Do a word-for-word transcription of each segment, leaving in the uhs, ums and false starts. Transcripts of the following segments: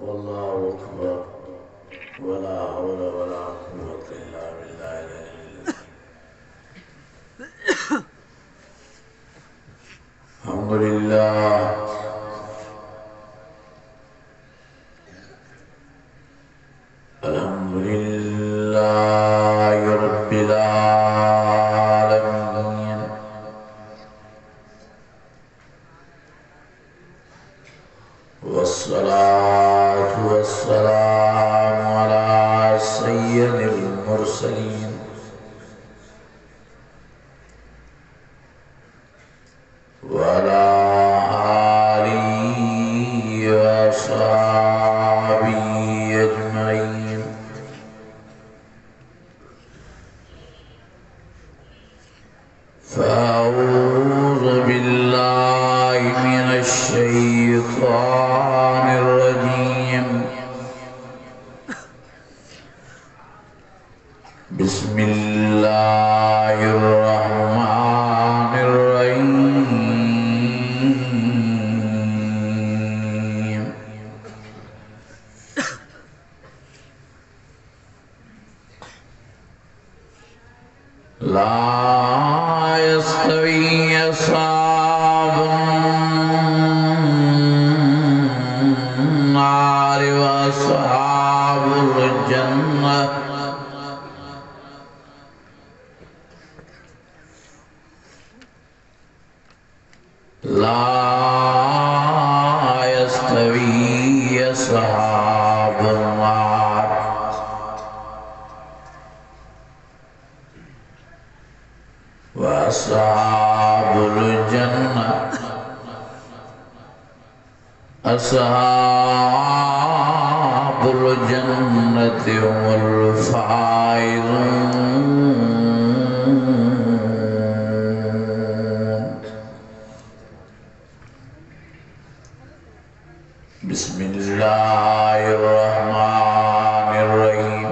वल्लाहु अकबर वला हौला वला कुव्वता इल्ला बिल्लाहिल अलीय्यिल अज़ीम। अल्हम्दुलिल्लाह अल्हम्दुलिल्लाहि रब्बिल आलमीन वस्सलातु वस्सलामु अला सय्यिदिल मुरसलीन व अला आलिहि व अस्हाबिहि अजमईन। फ़अऊज़ु बिल्लाहि मिनश शैतानिर रजीम। बिस्मिल्लाहिर रहमानिर रहीम। ला यस्तवी अस्हाबुन नारि व अस्हाबुल जन्नह। ला यस्तवी अस्हाबुन नार व अस्हाबुल जन्नह। अस्हाबुल जन्नति हुमुल फाइज़ून। बिस्मिल्लाहिर रहमानिर रहीम।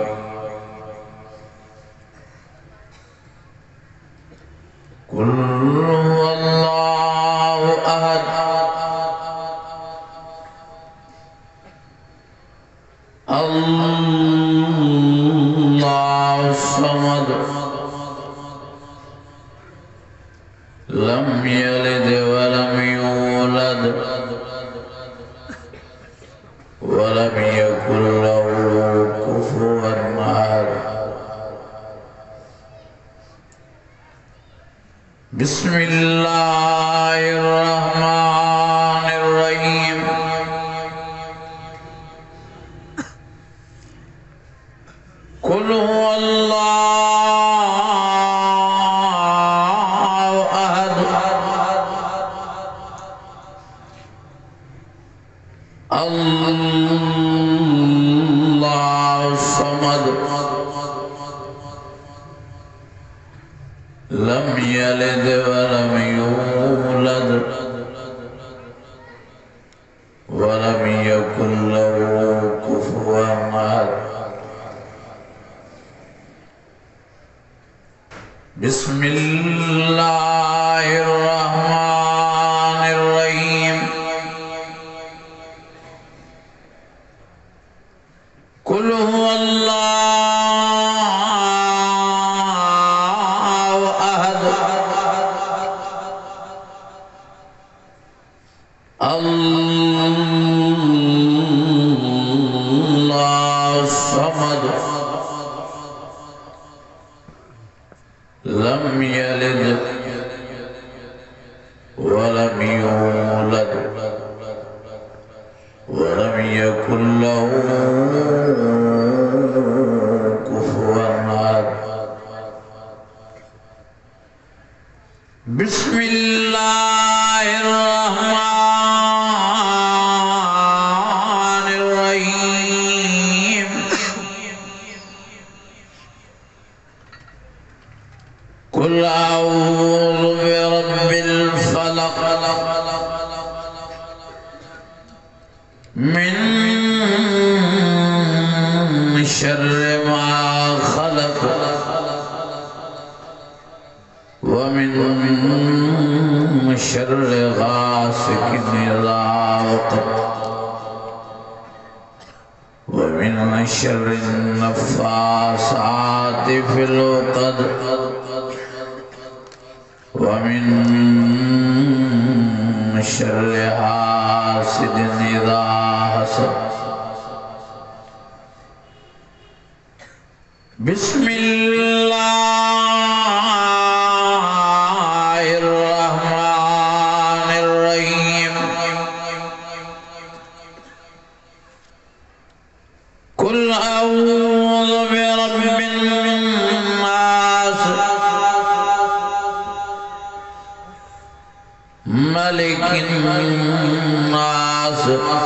कुल हुवल्लाहु अहद अल्लाहु समद लम यलिद व लम यूलद व लम यकुल लहू कुफुवन अहद। बिस्मिल्लाहिर रहमानिर रहीम। कुल हुवल्लाहु अहद अल्लाहु समद लम यलिद व लम यूलद व लम यकुल लहू कुफुवन अहद। बिस्मिल्लाहिर रहमानिर रहीम। कुल हुवल्लाहु अहद अल्लाहु समद लम यलिद व लम यूलद व लम यकुल लहू कुफुवन अहद। बिस्मिल्लाहिर रहमानिर रहीम। कुल अऊज़ु बिरब्बिल फलक मिन शर्रि मा खलक व मिन शर्रि गासिकिन इज़ा वक़ब वमिन शर्रि नफ़्फ़ासाति फ़िल उक़द वमिन शर्रि हासिदिन इज़ा हसद। बिस्मिल्लाहिर्रहमानिर्रहीम। कुल अऊज़ु बिरब्बिन नास मलिकिन नास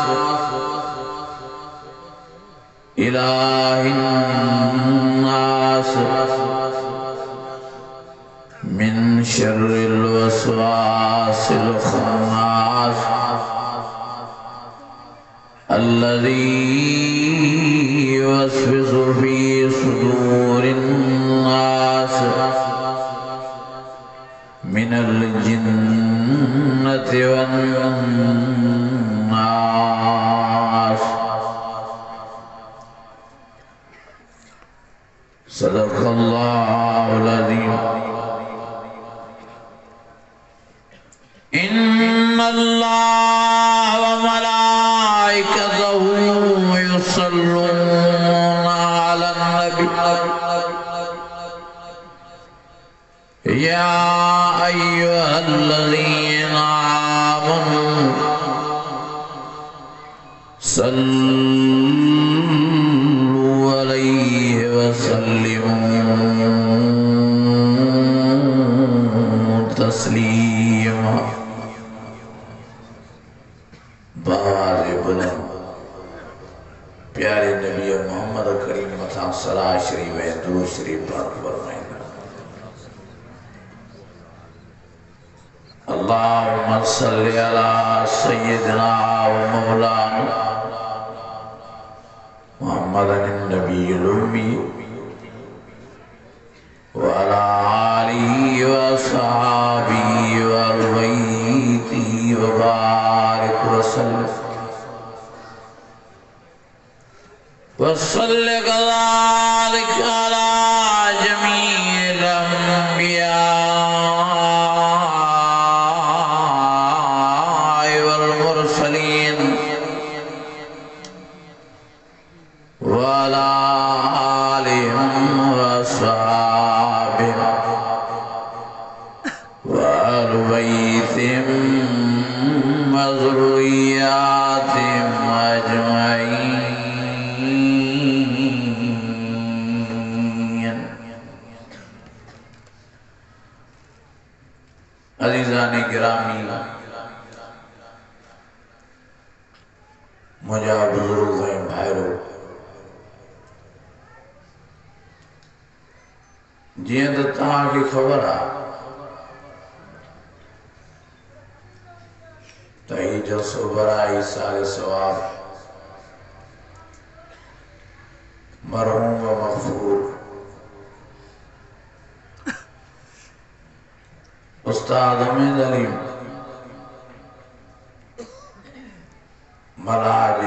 इलाहिन नास मिन शर्रिल वस्वासिल खन्नास अल्लज़ी युवस्विसु फ़ी सुदूरिन नास मिनल जिन्नति वन नास। सदक़ल्लाहुल अज़ीम। इन्नल्लाह व मलाइकतहू युसल्लूना अलन नबी या अय्युहल्लज़ीना आमनू सल्लू अलैहि वसल्लिमू तस्लीमा। बावाज़ बुलंद प्यारे नबी मोहम्मद करीम मथा सलात शरीफ व दुरूद शरीफ पढ़ फरमाइए। अल्लाहुम्मा सल्लि अला सय्यिदिना व मौलाना मुहम्मदिन नबिय्यिल उम्मी व अला आलिहि व अस्हाबिहि व अहली बैतिही व बारिक व सल्लिम व सल्लि कज़ालिका अला जमीइल अंबिया वल मुरसलीन व अला आलिहिम व अस्हाबिहिम व अहली बैतिहिम व ज़ुर्रिय्यातिहिम अजमईन। अज़ीज़ाने गिरामी, मुझा बुजुर्ग ऐं भाइरो, जीअं त तव्हांखे ख़बर आहे त ही जलसो बराई साल सवाब मरहूम व मग़फ़ूर उस्ताद उम्मेद अली मलाज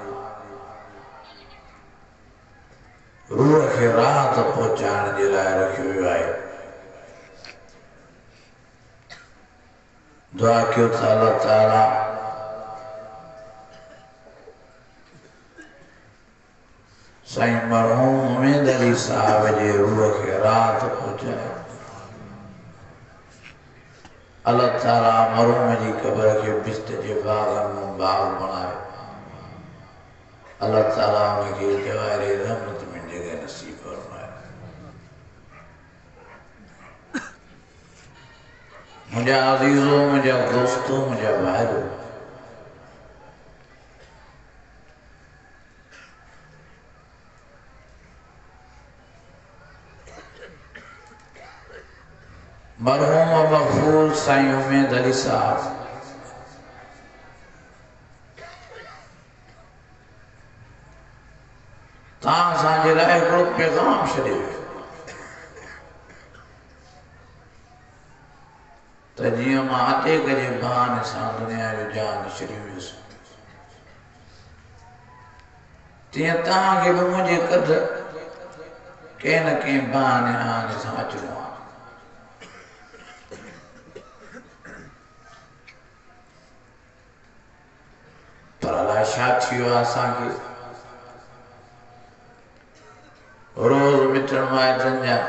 रूह खे राहत पहुचाइण जे लाइ रखियो वियो आहे। दुआ कयो त अल्लाह ताला साईं मरहूम उम्मेद अली साहब जे रूह खे राहत पहुचाए। अल्लाह ताला मरहूम जी क़ब्र के बिस्त जे बाग़न में बाग़ बनाए। अल्लाह ताला उनके जवाहिर रहमत में जगह नसीब फरमाए। मुझे अज़ीज़ों, मुझे दोस्तों, मुझे भाइयों, मरहूम मग़फ़ूर साईं उम्मेद अली साहब तव्हां असांजे लाइ हिकिड़ो पैगाम छॾे वियो त जीअं मां अटेक जे बहाने सां दुनिया जो जान छॾी वियुसि, तीअं तव्हांखे बि मुंहिंजे कद कंहिं न कंहिं बहाने आने सां अचिणो आहे। पर अलाए छा थी वियो आहे असांखे, रोज़ मिटण माइटनि जा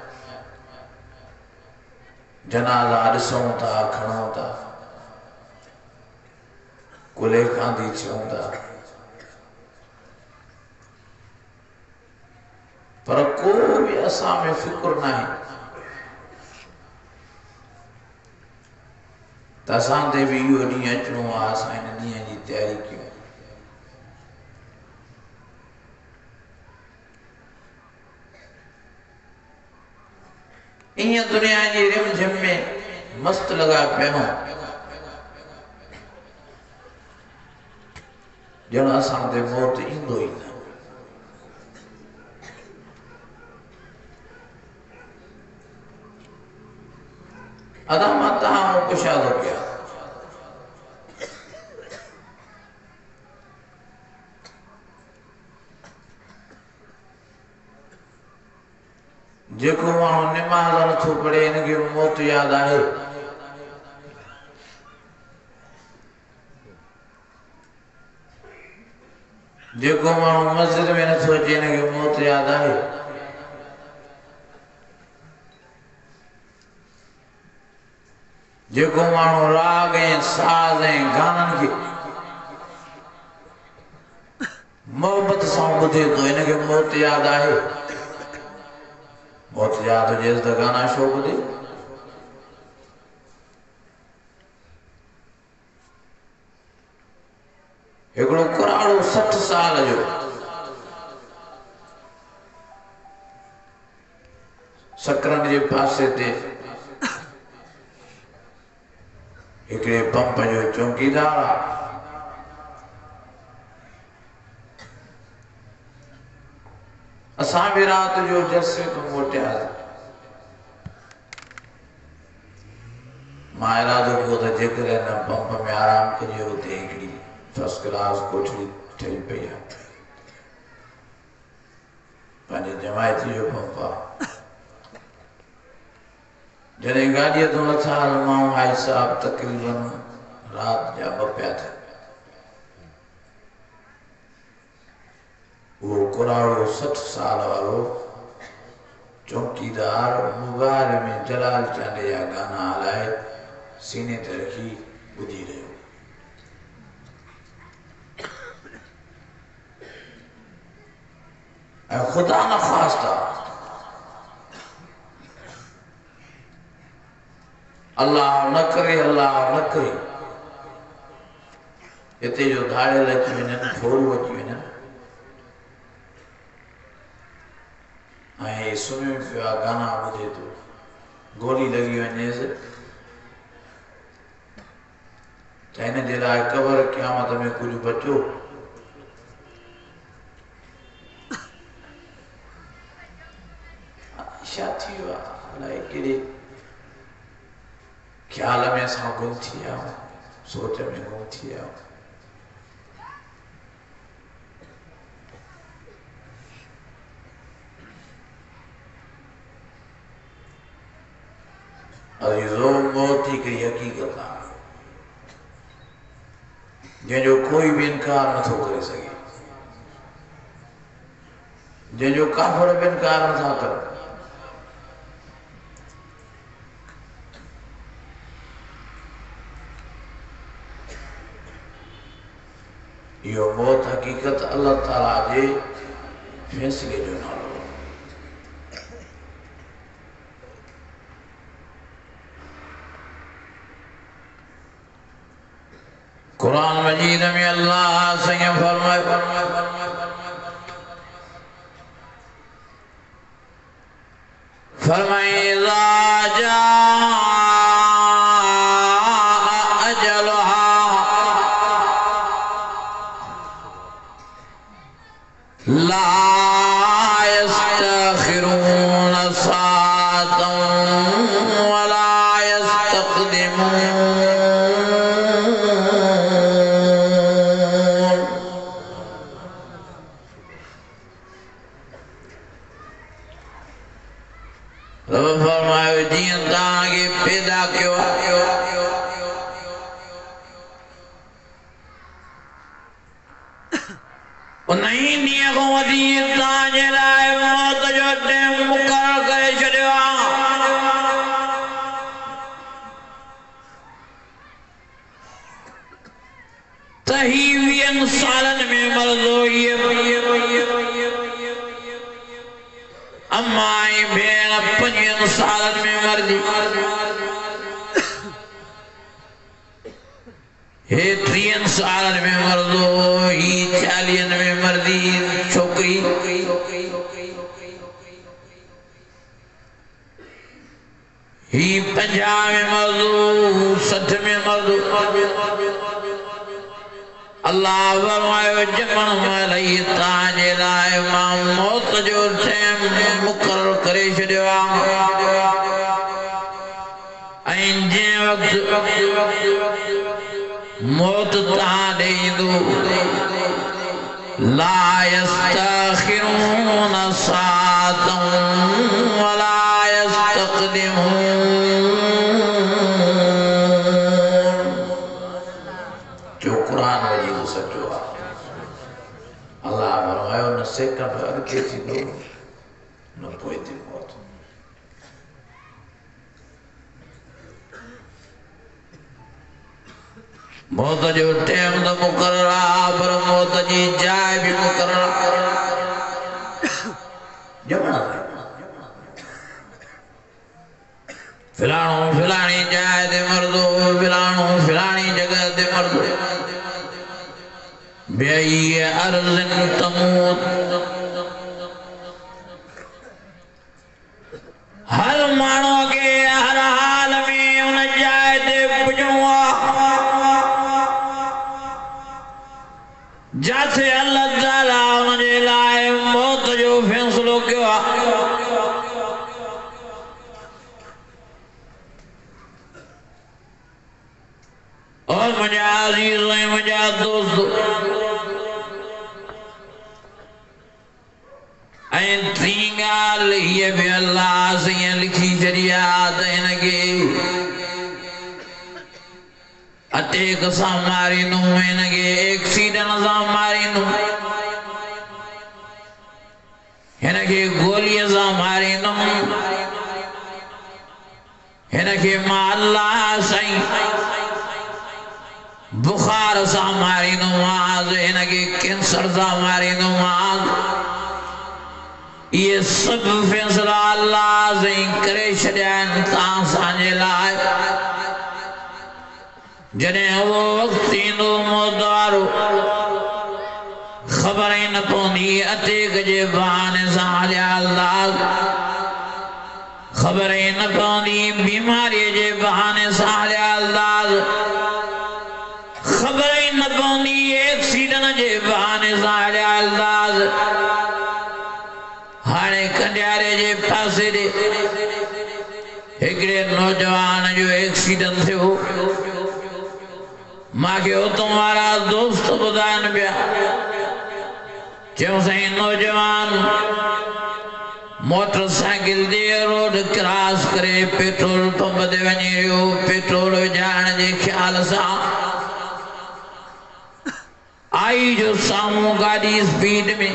जनाज़ा ॾिसूं था, खणूं था, कुले खांदी थियूं था, पर को बि असां में फिक्र न आहे त असां ते बि इहो ॾींहुं अचिणो आहे, असां हिन ॾींहं जी तयारी कयूं। ईअं दुनिया जी रिम झिम में मस्त लॻा पिया आहियूं, ॼण असां ते मौत ईंदो ई न। अदा मां तव्हां पुछा थो पिया, जेको माण्हू निमाज़ नथो पढ़े हिनखे मौत यादि आहे? जेको माण्हू मस्जिद में नथो अचे हिनखे मौत यादि आहे? जेको माण्हू राग ऐं साज़ ऐं गाननि खे मोहब्बत सां ॿुधे थो हिनखे मौत यादि आहे? मौत यादि हुजेसि त गाना छो ॿुधे? हिकिड़ो कुराड़ो सठ साल जो सकरन जे पासे ते हिकिड़े पंप जो चौकीदार आहे। असां बि रात जो जसे तो मोटियासीं। मां इरादो कयो त जेकॾहिं हिन पंप में आराम कजे हुते हिकिड़ी फर्स्ट क्लास कोठड़ी ठही पई आहे, पंहिंजे जमायती जो पंप आहे। जॾहिं गाॾीअ तो नथा हल माण्हू भाई साहब तकरीबन रात जा ॿ पिया थियनि। वो कुराड़ो सठ साल वारो चौकीदार मोबाइल में जलाल चांडे जा गाना हलाए सीने ते रखी ॿुधी रहियो। ऐं ख़ुदा न ख़्वास्ता अल्लाह न करे, अल्लाह न करे हिते जो धाड़ियल अची वञनि, फोरू अची वञनि ऐं सुम्हियो पियो आहे, गाना ॿुधे थो, गोली लॻी वञेसि त हिन जे लाइ क़बर क़यामत में कुझु बचो? छा थी वियो आहे? अलाए कहिड़े ख़्याल में असां गुम थी विया आहियूं, सोच में गुम थी विया आहियूं। अज़ीज़ो, मौत हिकिड़ी हक़ीक़त आहे जंहिंजो कोई भी इनकार नथो करे सघे, जंहिंजो काफ़िर भी इनकार नथा करनि। इहो मौत हक़ीक़त अल्लाह ताला जे फैसले जो नालो। कुरान मजीद में अल्लाह सैयद फरमाए फरमाए फरमाए फरमाए इज़ा जाअ अजलुहा ला यस्तखिरून साअतन वला यस्तक़दिमून। रब फरमायो जियां तव्हांखे पैदा कयो उन ई ॾींहं खां वठी तव्हांजे लाइ मौत जो टाइम मुक़ररु करे छॾियो आहे। त ही वीहनि सालनि में मरदो ये अम्मा ऐं भेण पंजवीहनि सालनि में मरदी हे टीहनि सालनि में मरदो ही चालीहनि में मरदी छोकरी ही पंजाह में मरदो सठ में मरदो अल्लाह फरमायो जमण महिल ई तव्हांजे लाइ मां मौत जो टाइम मुक़ररु करे छॾियो आहे ऐं जंहिं वक़्तु मौत तव्हां ॾे ईंदो ला यस्तखिरून साअतन वला यस्तक़दिमून जो कुरान वजी तो सचो आहे। अल्लाह फरमायो न सेकंड अॻिते थींदो न पोइ थी मौत। मौत जो टाइम तो मुक़ररु आहे पर मौत जी जाइ भी मुक़ररु आहे। जमण फिलाणो फिलाणी जाइ ते मरदो फिलाणो फिलाणी जगह ते मरदो बेई अर्ज़न तमूत हर माण्हू के हर हाल में उन जाइ ते पुॼणो आहे जाते अल्लाह ताला उन जे लाइ मौत जो फ़ैसिलो कयो आहे। और मुझा अजीज ऐं मुझा दोस्त ऐं टी ॻाल्हि हीअ बि अल्लाह साईं लिखी छॾी आहे त हिनखे अटैक सां मारींदुमि हिनखे एक्सीडेंट सां मारींदुमि हिनखे गोलीअ सां मारींदुमि हिनखे मां अल्लाह साईं बुखार सां मारींदोमांसि हिनखे कैंसर सां मारींदोमांसि। ये सब फैसला अल्लाह साईं करे छॾिया आहिनि तव्हां असांजे लाइ। जॾहिं उहो वक़्तु ईंदो मौत वारो ख़बर ई न पवंदी अटैक जे बहाने सां हलिया हलंदासीं ख़बर ई न पवंदी बीमारीअ जे बहाने सां हलिया हलंदासीं ख़बर ही न पवंदी एक्सीडेंट जे बहाने सां हलिया हलंदासीं। हाणे कंडियारे जे पासे ॾे हिकिड़े नौजवान जो एक्सीडेंट थियो मूंखे उतां वारा दोस्त ॿुधाइनि पिया चयूं साईं नौजवान मोटरसाइकिल ते रोड क्रॉस करे पेट्रोल पंप ते वञी वियो पेट्रोल विझाइण जे ख़्याल सां आई जो साम्हूं गाड़ी स्पीड में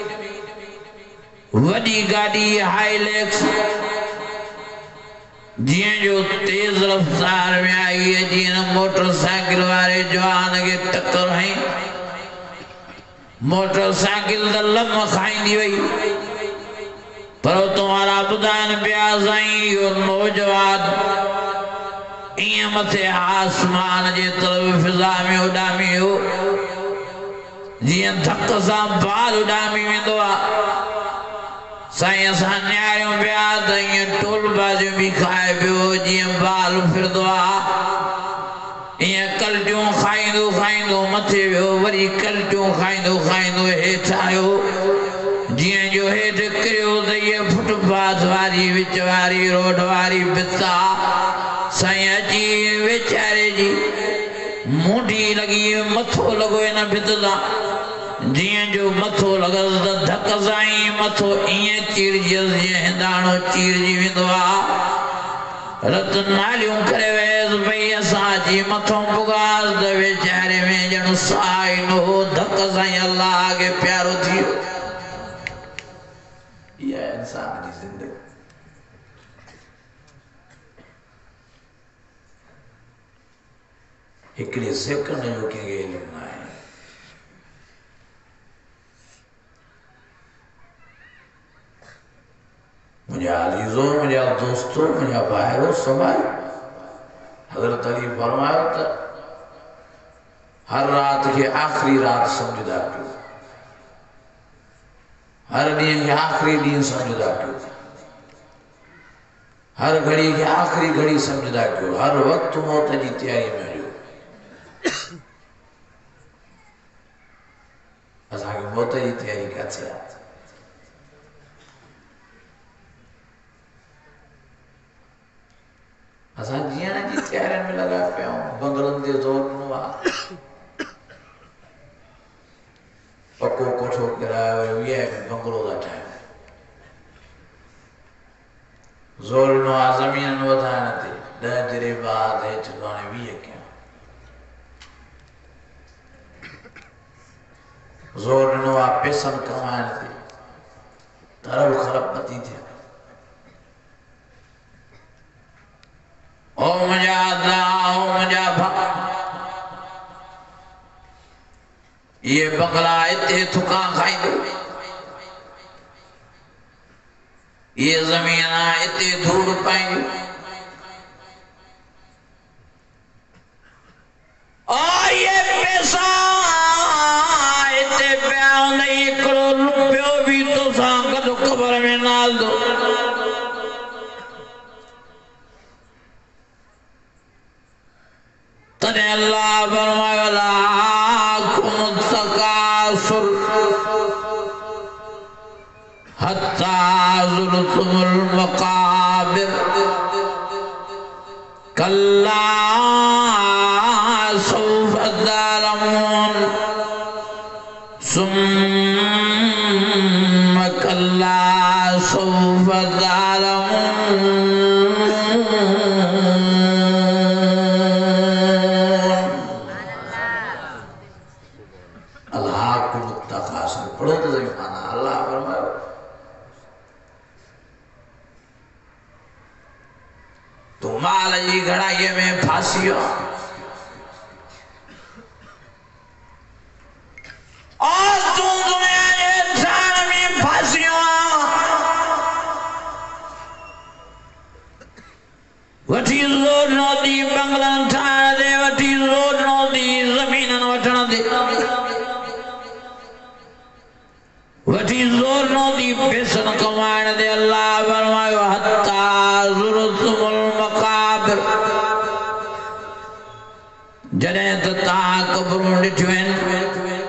वडी गाड़ी हाईलैक्स जियां जो तेज रफ्तार में आई है जियां मोटरसाइकिल वाले जवान के टक्कर हई मोटरसाइकिल द लम खाईंदी वई पर तुम्हारा बुधान पिया साईं यो नौजवान इं मथे आसमान जे तरफ फिजा में उडामी हो जियां धक सां बाल उडामी वेंदो आहे साईं असां निहारियूं पिया त ईअं टोल बाजियूं बि खाए पियो जियां बाल फिरंदो आहे ईअं कल्टियूं खाईंदो खाईंदो मथे वियो वरी कल्टियूं खाईंदो खाईंदो हेठि आयो जियां जो हेठि किरियो त इहा फुटपाथ वारी विच वारी रोड वारी भित आहे साईं अची वेचारे जी मुंडी लगी मथो लगो इन भित सां जिए जो मथो लगस धक साई मथो इए चीरजस जे हिंदाणो चीरजी विंदवा रत नालियों करे वेस भई असां जी मथो बुगास द वेचारे में जण साई नो धक साई अल्लाह के प्यारो थियो ये इंसान की जिंदगी एकड़े सेकंड जो के इल्म ना है मुझे अजीजों मुझे दोस्तों मुझे भाइयों समाज हजरत अली फरमाया था हर रात के आखिरी रात समझदा क्यों हर दिन के आखिरी दिन समझदा क्यों हर घड़ी के आखिरी घड़ी समझदा क्यों हर वक्त मौत की तैयारी में रहो असा की मौत की तैयारी कैसे है असा जीण जी तैयारी में लगा पे बंगलन दे जोर नु आ पक्को कोठो करायो ये बंगलो दा टाइम जोर नु आ जमीन नु वधाण ते द जरे बाद है चगाने भी है क्या जोर नु आ पैसा कमाण ते तरफ खराब पति थे ओ मुझा दा ओ मुझा भा ये बंगला इतने थुका खाई दो ये जमीन इतने धूल पाएंगे और ये पैसा इतने प्यार नहीं करो रुपयो भी तो सांग तो खबर में नाल दो तने अल्लाह फरमाया कुम तकासुर हत्ता ज़ुरतुमुल मकाबिर कल्ला सौफ तालमून सुम्मा कल्ला सौफ तालमून माली घड़ाई में फांसियो और तू दुनिया के इंसान में फांसियो वठी जोर नदी बंगलन ठाण दे वठी जोर नदी जमीन वठण दे वठी जोर नदी पैसन कमाइण दे अल्लाह फरमायो हत्ता ज़ुरतुमुल मकाबिर जॾहिं त तव्हां क़बरूं ॾिठियूं आहिनि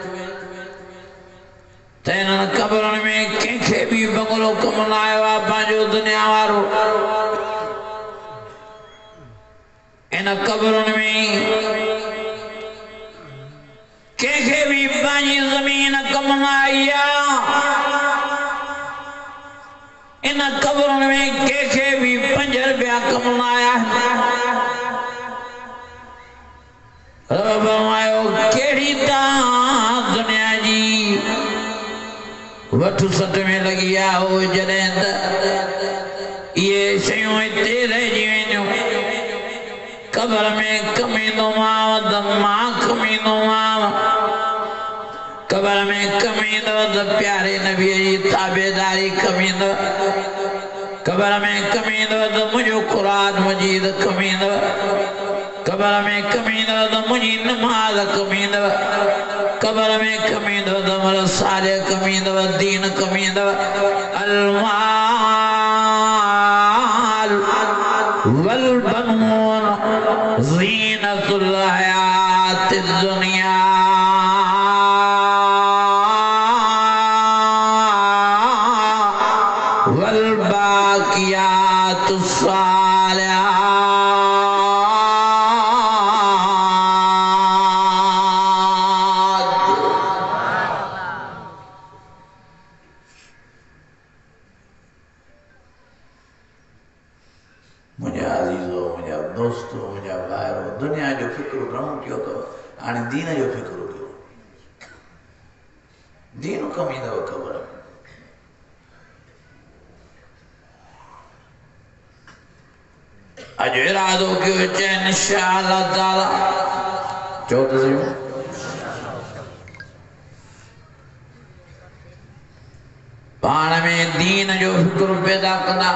त इन्हनि क़बरुनि में कंहिंखे बि बंगलो कमु न आयो आहे पंहिंजो दुनिया वारो इन क़बरुनि में कंहिंखे बि पंहिंजी ज़मीन कमु न आई आहे इन क़बरुनि में कंहिंखे बि पंज रुपया कमु न आया फरमायो कहिड़ी तव्हां दुनिया जी वठ सट में लगी आओ जॾहिं त इहे शयूं हिते रहिजी वञूं क़बर में कमींदोमांव त मां कमींदोमांव क़बर में कमींदव त प्यारे नबी जी ताबेदारी कमींदव क़बर में कमींदव त मुंहिंजो क़ुरान मजीद कमींदव क़बर में कमींदव त मुंहिंजी नमाज़ कमींदव क़बर में कमींदव त मर साले कमींदव दीन कमींदव अलमाल वल बनून ज़ीनतुल हयातिद दुनिया वल बाकियातुस सालिहात दोस्तों मुझा भाइयों दुनिया जो फिक्र घणो कयो तो हाणे दीन जो फिक्र कयो दीन कम ईंदव ख़बर अज इरादो कयो चैन इंशाअल्लाह ताला चओ त सही पाण में दीन जो फिक्र पैदा कंदा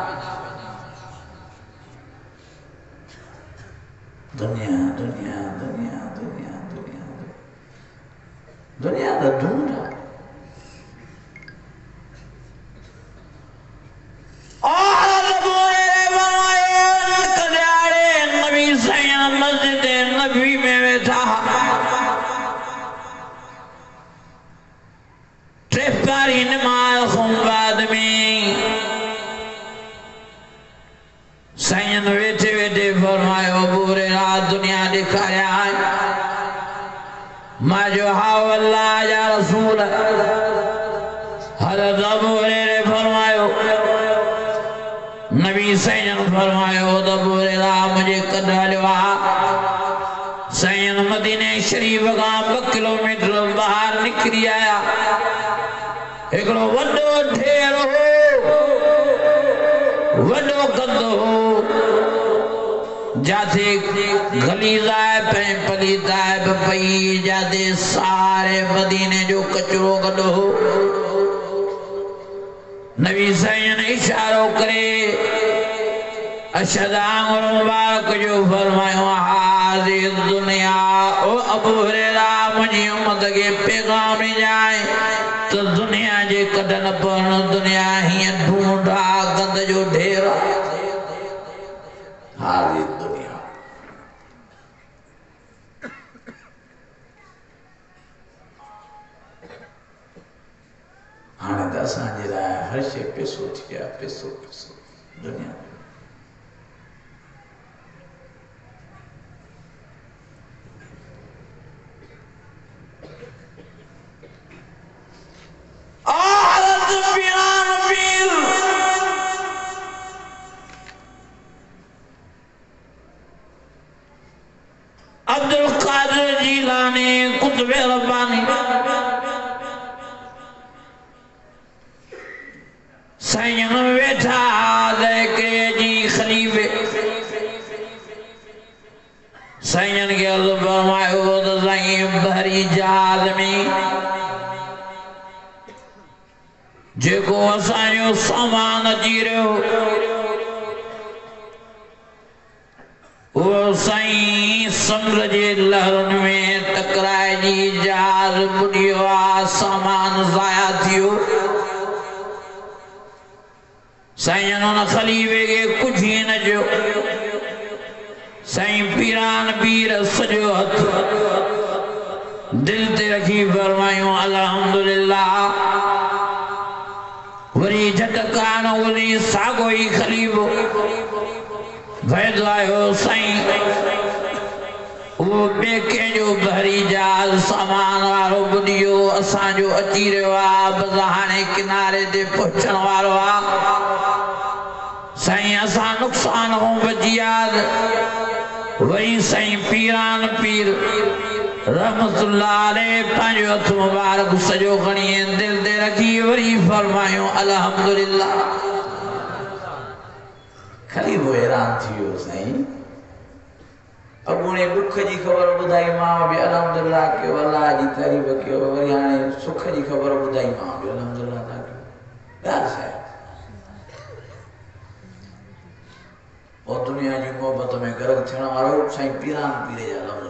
दुनिया दुनिया दुनिया दुनिया दुनिया दुनिया दा ढूंढ मस्जिद नबी में बैठा ट्रेफारी नमाज बाद में सैयद बैठे बैठे फरमायो पूरे रात दुनिया दिखाया है मैं जो हाव अल्लाह या रसूल हज़रत अबू हुरैरा फरमायो नबी सैयद फरमायो अबू हुरैरा मुझे कढलियो सैयद मदीने शरीफ का ब किलोमीटर बाहर निकली आया एकड़ो वडो ढेर हो वडो कंदो हो जाते गलीजा पे पलीता पई जाते सारे मदीने जो कचरो गडो हो नबी सैयद इशारो करे अशद आंगुर मुबारक जो फरमायो हाज़ी दुनिया ओ अबू हुरैरा मुझी उम्मत के पैगाम जाए तो दुनिया जे कदन पर दुनिया ही ढूंढा गंद जो ढेर हाज़ी दुनिया हाणे त असांजे लाइ हर शइ पैसो थी वियो आहे पैसो पैसो दुनिया अब्दुल कादिर जीलानी कुतुब रब्बानी सैयद बैठा लेके जी खलीफे सैयद के अर्ज़ फरमायो तो सैयद बहरी जहाज में जेको असांजो सामान अची रहियो वो साईं समुंड जे लहरुनि में टकराइजी जहाज बुॾियो आहे सामान ज़ाया थियो साईं उन खलीफे के कुछ ही न जो साईं पीरान पीर सजो हथ दिल ते रखी फरमायूं अल्हम्दुलिल्लाह वरी झटकान वरी सागो ही खलीफो वैदवायो साईं वो बेके जो बहरी जहाज सामान वारो बुॾियो असांजो अची रहियो आहे बस हाणे किनारे ते पहुचण वारो आहे साईं असां नुक़सान खां बची विया वरी साईं पीरान पीर रहमतुल्लाह अलैह पंहिंजो हथ मुबारक सॼो खणी दिल ते रखी वरी फरमायूं अल्हम्दुलिल्लाह खलीफो हैरान थी वियो साईं अॻूणे दुख जी ख़बर ॿुधाई मां बि अल्हम्दुलिल्लाह कयो अल्लाह जी तारीफ़ कयो वरी हाणे सुख जी ख़बर ॿुधाई मां बि अल्हम्दुलिल्लाह था कयो ॻाल्हि छा आहे और दुनिया जी मोहब्बत में गर्क थियण वारो साईं पीरान पीरे जा लफ़्ज़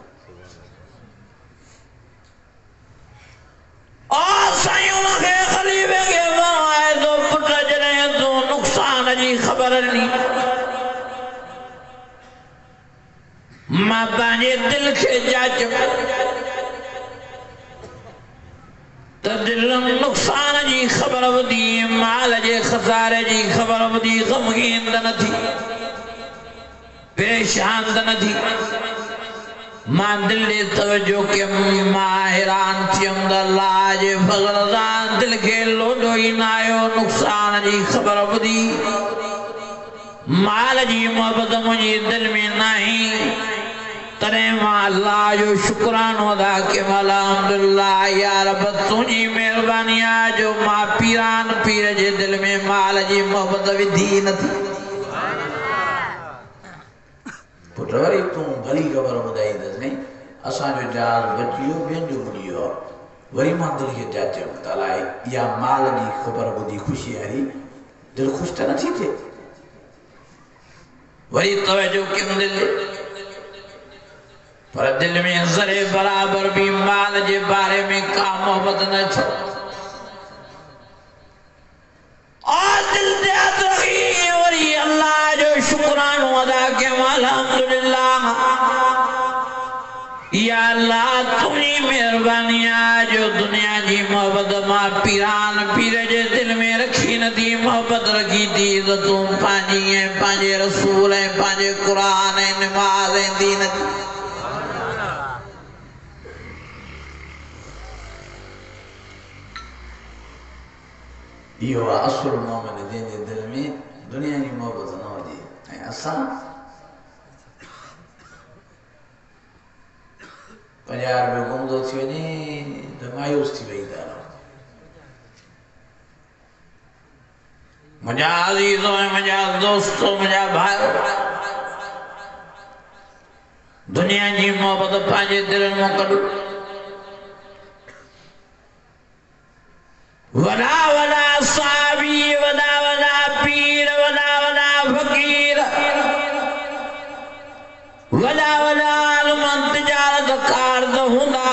आ साईं उनखे खलीफे खे फरमाए तो पुट जॾहिं तूं नुक़सान जी ख़बर ॾिनी मां पंहिंजे दिल खे जाच त दिल नुक़सान जी ख़बर ॿुधी माल जे खसारे जी ख़बर ॿुधी ग़मगीन त न थी परेशान त न थी मां दिल ॾे तवजो कयमि मां हैरान थियमि त अल्लाह जे फज़ल सां दिल खे लोॾो ई न आयो नुक़सान जी ख़बर ॿुधी माल जी मोहब्बत मुझे दिल में नहीं तने मां अल्लाह जो शुक्रानो अदा के वाला अल्हम्दुलिल्लाह या रब तुझी मेहरबानी जो मां पीरान पीर जे दिल में माल जी मोहब्बत विधी न थी पुटवरी तू भली खबर बुधाई दस नहीं असा जो जहाज बचियो बेन जो बुलियो वरी मां दिल के जाचे ताला या माल जी खबर बुधी खुशी हरी दिल खुश त न थी थे वही तवज्जो क्यों दिल पर दिल में जरे बराबर भी माल के बारे में का मोहब्बत न छ और दिल दे रही वरी अल्लाह जो शुक्रानो अदा के अल्हम्दुलिल्लाह या अल्लाह तुम्हारी मेहरबानी जो दुनिया की मोहब्बत मां पीरान पीर जे दिल में रखी न थी मोहब्बत रखी थी तो तुम पांजी है पांजे रसूल है पांजे कुरान है नमाज है दीन यो असल मोमिन जे दिल में दुनिया की मोहब्बत न होती असा पंजाब में गुमदो थी वने तो मायूस थी वही दाल मुझा अजीजों मुझा दोस्तों मुझा भाई दुनिया की मोहब्बत पांजे दिल में कढो वड़ा वड़ा साबी वड़ा वड़ा पीर वड़ा वड़ा फकीर वड़ा वड़ा तजारत कार हुंदा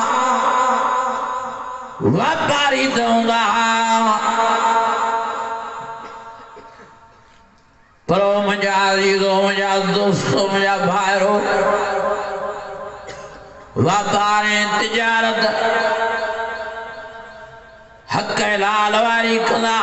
व्यापारी हुंदा पर मुझा अजीजो मुझा दोस्तों मुझा भाइरो व्यापार तजारत हक लाल वारी कंदा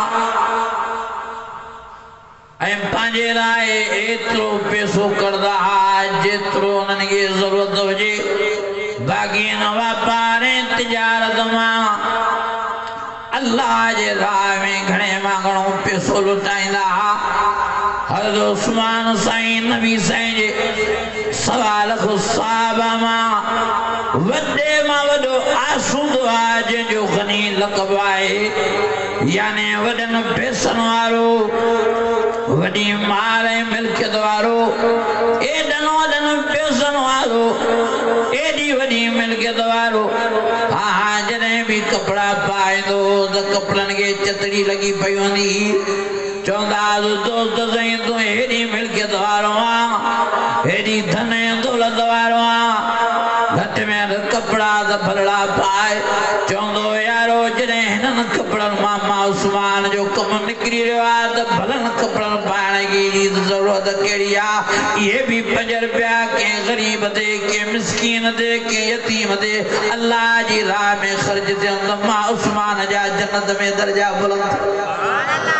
पांजे लाए एतरो पैसो करदा जेतरो उन्हनि खे ज़रूरत हुजे बाक़ी न वापार तिजारत मां अल्लाह जे राह में घणे माण्हू पैसो लुटाईंदा हज़रत उस्मान साईं नबी साईं जे सवा लख सहाबा मां वॾे मां वॾो आसूदो आहे जंहिंजो ग़नी लक़ब आहे यानी वॾनि पैसनि वारो वडी माल मिल्कियत वारो एडन वडन पैसन वारो एडी वडी मिल्कियत वारो हा हा जने भी कपड़ा पाए दो तो कपड़न के चतड़ी लगी पई होंदी चौंदा दोस्त सही तू एडी मिल्कियत वारो आ एडी धन दौलत वारो आ घट में कपड़ा द भलड़ा पाए चौंदो यारो जने हिनन कपड़न मामा उस्मान जो कम निकरी रहा आ त भलन कपड़न पाने की जरूरत केड़ी आ ये भी पंज रुपया के गरीब दे के मिस्कीन दे के यतीम दे अल्लाह जी राह में खर्च दे मां उस्मान जा जन्नत में दर्जा बुलंद सुभान अल्लाह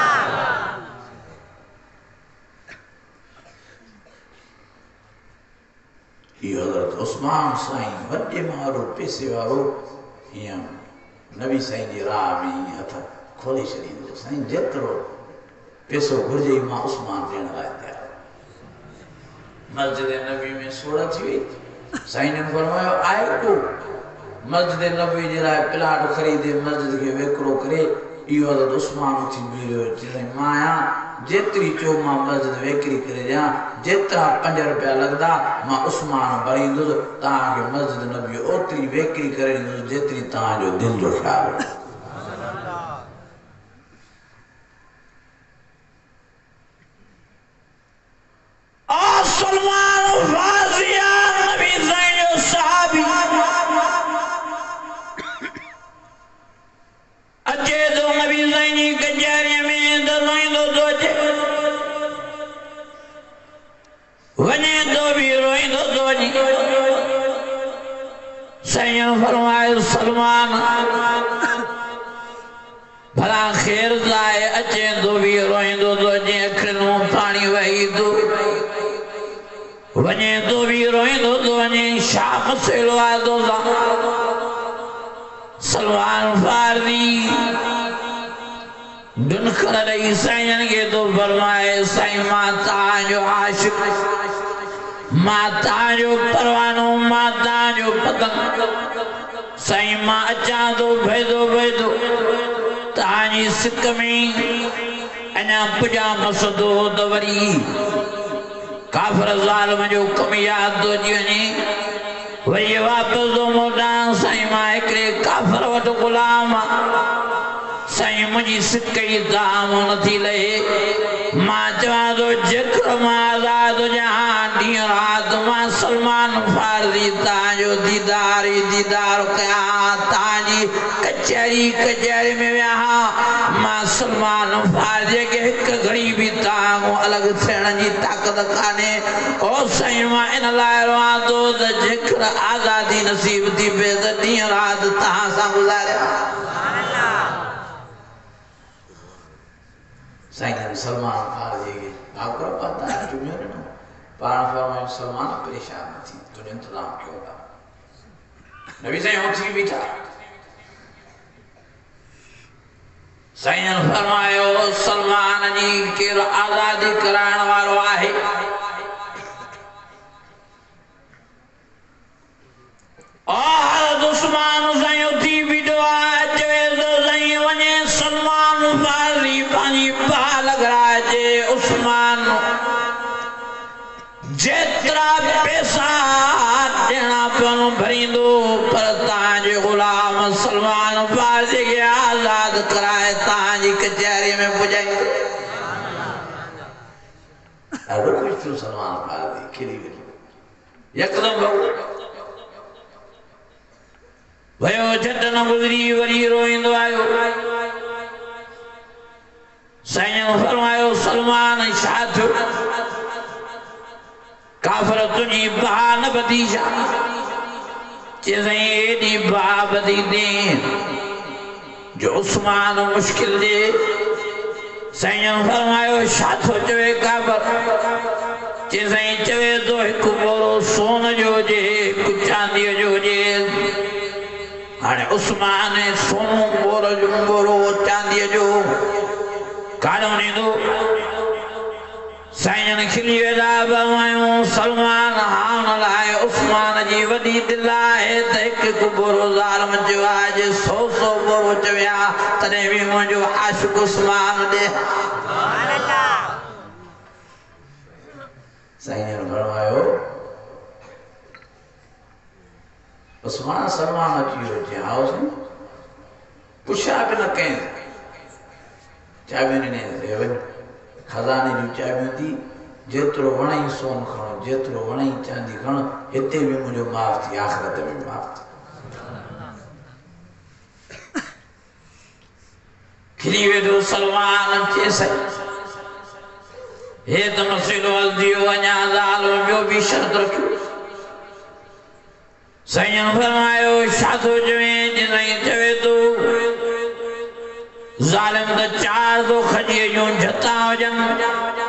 ये हज़रत उस्मान साईं वड्डे मारो पैसे वारो हिया नबी साईं जी राह में हथ खोले छॾींदो साईं जेतिरो पैसो घुर्जे मां उस्मान ॾियण लाइ तयार मस्जिद नबी में सोड़ थी वई साईं ने फरमायो आए को मस्जिद नबी जे लाइ प्लाट ख़रीदे मस्जिद के वेकरो करे इहो हज़रत उस्मान थी मिलियो चई माया जेतरी चो मां मस्जिद वेकरी करे ॾियां जेतिरा पंज रुपया लगदा मां उस्मान भरींदुसि तव्हांखे मस्जिद नबी ओतिरी वेकरी करे ॾींदुसि जेतिरी तव्हांजो दिल जो ख़्याल आ सलमान फारसिया नबी साईं जो सहाबी अचे तो नबी साईं जी कचहरी में दरोईंदो तो अचे वने तो भी रोईंदो तो अचे साईं फरमाए सलमान भला खैर जाए अचे तो भी रोईंदो तो अचे अखियुनि मां पाणी वही तो वने तो भी रोईंदो तो वने छा मसइलो आहे तो सलमान फारसी दुनकर रही साईं के तो फरमाए साईं माता जो आशिक माता जो परवानो माता जो पतंग साईं मां अचा तो भेदो भेदो ताजी सिक में अना पुजा मसदो तो वरी काफर ज़ालिम जो कम याद तो अची वञे वरी वापस तो मोटा साईं मां हिकिड़े काफर वटि गुलाम साईं मुझी सिक ई दाम नथी लहे मां चवां तो जेकर मां आज़ाद जहां ॾींहुं राति मां सलमान फारसी तव्हांजो दीदार ई दीदार कयां तव्हांजी कचहरी कचहरी में वियां मां सलमान फारसी खे हिकु घड़ी बि तव्हां अलॻि थियण जी ताक़त कान्हे ओ साईं मां इन लाइ रवां थो त जेकर आज़ादी नसीब थी पए त ॾींहुं राति तव्हां सां गुज़ारियां साईं सलमान फारसी के आपको पता है जो मेरे ना पार फरमाए सलमान परेशान थी तूने इंतजाम क्यों था नबी साईं होती भी था साईं फरमायो सलमान जी के आजादी कराने वालो आहे और दुश्मन साईं होती भी दुआ जवे तो साईं वने सलमान फारसी पानी उस्मान जेतरा पैसा देना पन भरींदो पर तांजे गुलाम सलमान फारसी के आजाद कराए तांजी कचहरी में पुजाई अरे कुछ तो सलमान फारसी खिली गई यकदम भयो झट न गुजरी वरी रोइंदो आयो साईं फरमायो सलमान छा थियो काफर तुझी बाह न बधी छा चए साईं एॾी बाह बधी थी जो उस्मान मुश्किल जे साईं फरमायो छा थो चवे काफर चए साईं चवे थो हिकु बोरो सोन जो हुजे हिकु चांदीअ जो हुजे हाणे उस्मान सोनो बोरो जो बोरो चांदीअ जो कानो नींदो साईं खिली वेदा फरमायो सलमान हान लाए उस्मान जी वॾी दिल आहे त हिकु हिकु बोरो ज़ालिम जो आहे सौ सौ बोरो चविया तॾहिं बि मुंहिंजो आशिक़ उस्मान ॾे साईं फरमायो उस्मान सलमान अची वियो चई हा साईं पुछा बि न कयईं चाबियूं ने वञ खज़ाने जूं चाबियूं थी जेतिरो वणई सोन खणो जेतिरो वणई चांदी खणो हिते बि मुंहिंजो माफ़ थी आख़िरत में बि माफ़ थी खिली वेठो सलमान चए साईं हे त मसइलो हल थी वियो अञा ज़ालिम ॿियो बि शर्त रखियो साईं फरमायो छा थो चवे साईं चवे थो ज़ालिम त चार दो खजीअ जूं झता हुजनि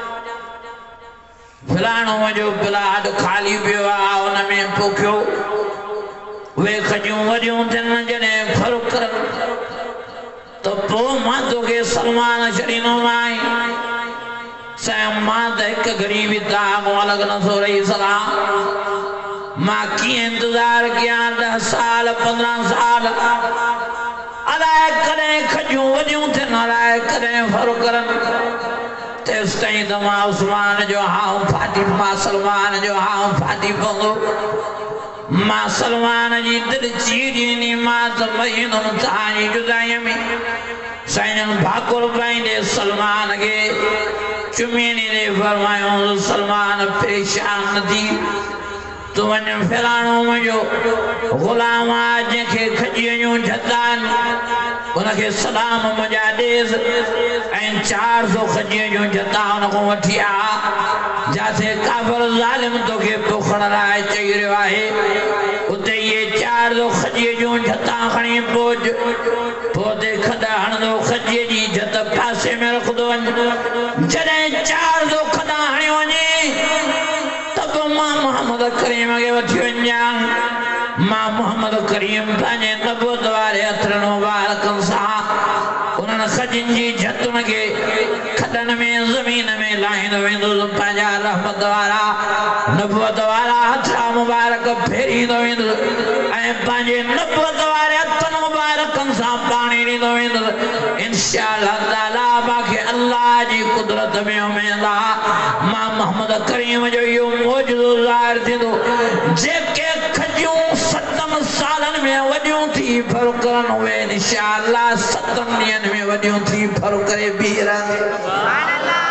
फलाणो मुंहिंजो प्लाट खाली पियो आहे उन में पोखियो उहे खजियूं वॾियूं थियनि जॾहिं फ़र्क़ु करनि त पोइ मां तोखे सलमान छॾींदोमांइ साईं मां त हिकु घड़ी बि तव्हां अलॻि नथो रही सघां मां कीअं इंतज़ारु कयां ॾह साल पंद्रहं साल अलाए कॾहिं खजियूं वॾियूं थियनि अलाए कॾहिं फ़र्क़ु करनि तेसि ताईं त मां उस्मान जो हाउ फाटी मां सलमान जो हाउ फाटी पवंदो मां सलमान जी दिलि चीरी ॾींदी मां त महीननि तव्हांजी जुदाईअ में साईं भाकुर पाईंदे सलमान खे चुमी ॾींदे फरमायो सलमान परेशान न थी तू वञ फलाणो मुंहिंजो ग़ुलाम आहे जंहिंखे खजीअ जूं झता आहिनि उनखे सलाम मुंहिंजा ॾेसि ऐं चारि सौ खजीअ जूं झता हुन खां वठी आ जिथे काफ़िर ज़ालिम तोखे पोखण लाइ चई रहियो आहे उते इहे चारि सौ खजीअ जूं झता खणी पहुच पोइ ते खॾा हणंदो खजीअ जी झत पासे में रखंदो वञ जॾहिं चारि सौ खॾा हणी वञे मोहम्मद करीम के वठी वञा मां मोहम्मद करीम पंहिंजे नबूवत वारे हथनि मुबारकनि सां उन्हनि खज खजिन जी झतुन के खडन में ज़मीन में लाहिंदो वेंदो पंहिंजा रहमत वारा नबुवत वारा हथा मुबारक फेरींदो वेंदो ऐं पंहिंजे नबुवत वारे हथनि मुबारकनि सां पाणी ॾींदो वेंदो इंशाअल्लाह ताला बाक़ी अल्लाह जी कुदरत में उमेद आहे मां मोहम्मद करीम जो इहो मौजूदो ज़ाहिर थींदो जेके खजियूं सतनि सालनि में वॾियूं थी फर करनि उहे इंशाअल्लाह सतनि ॾींहंनि में वॾियूं थी फर करे बीह रहंदियूं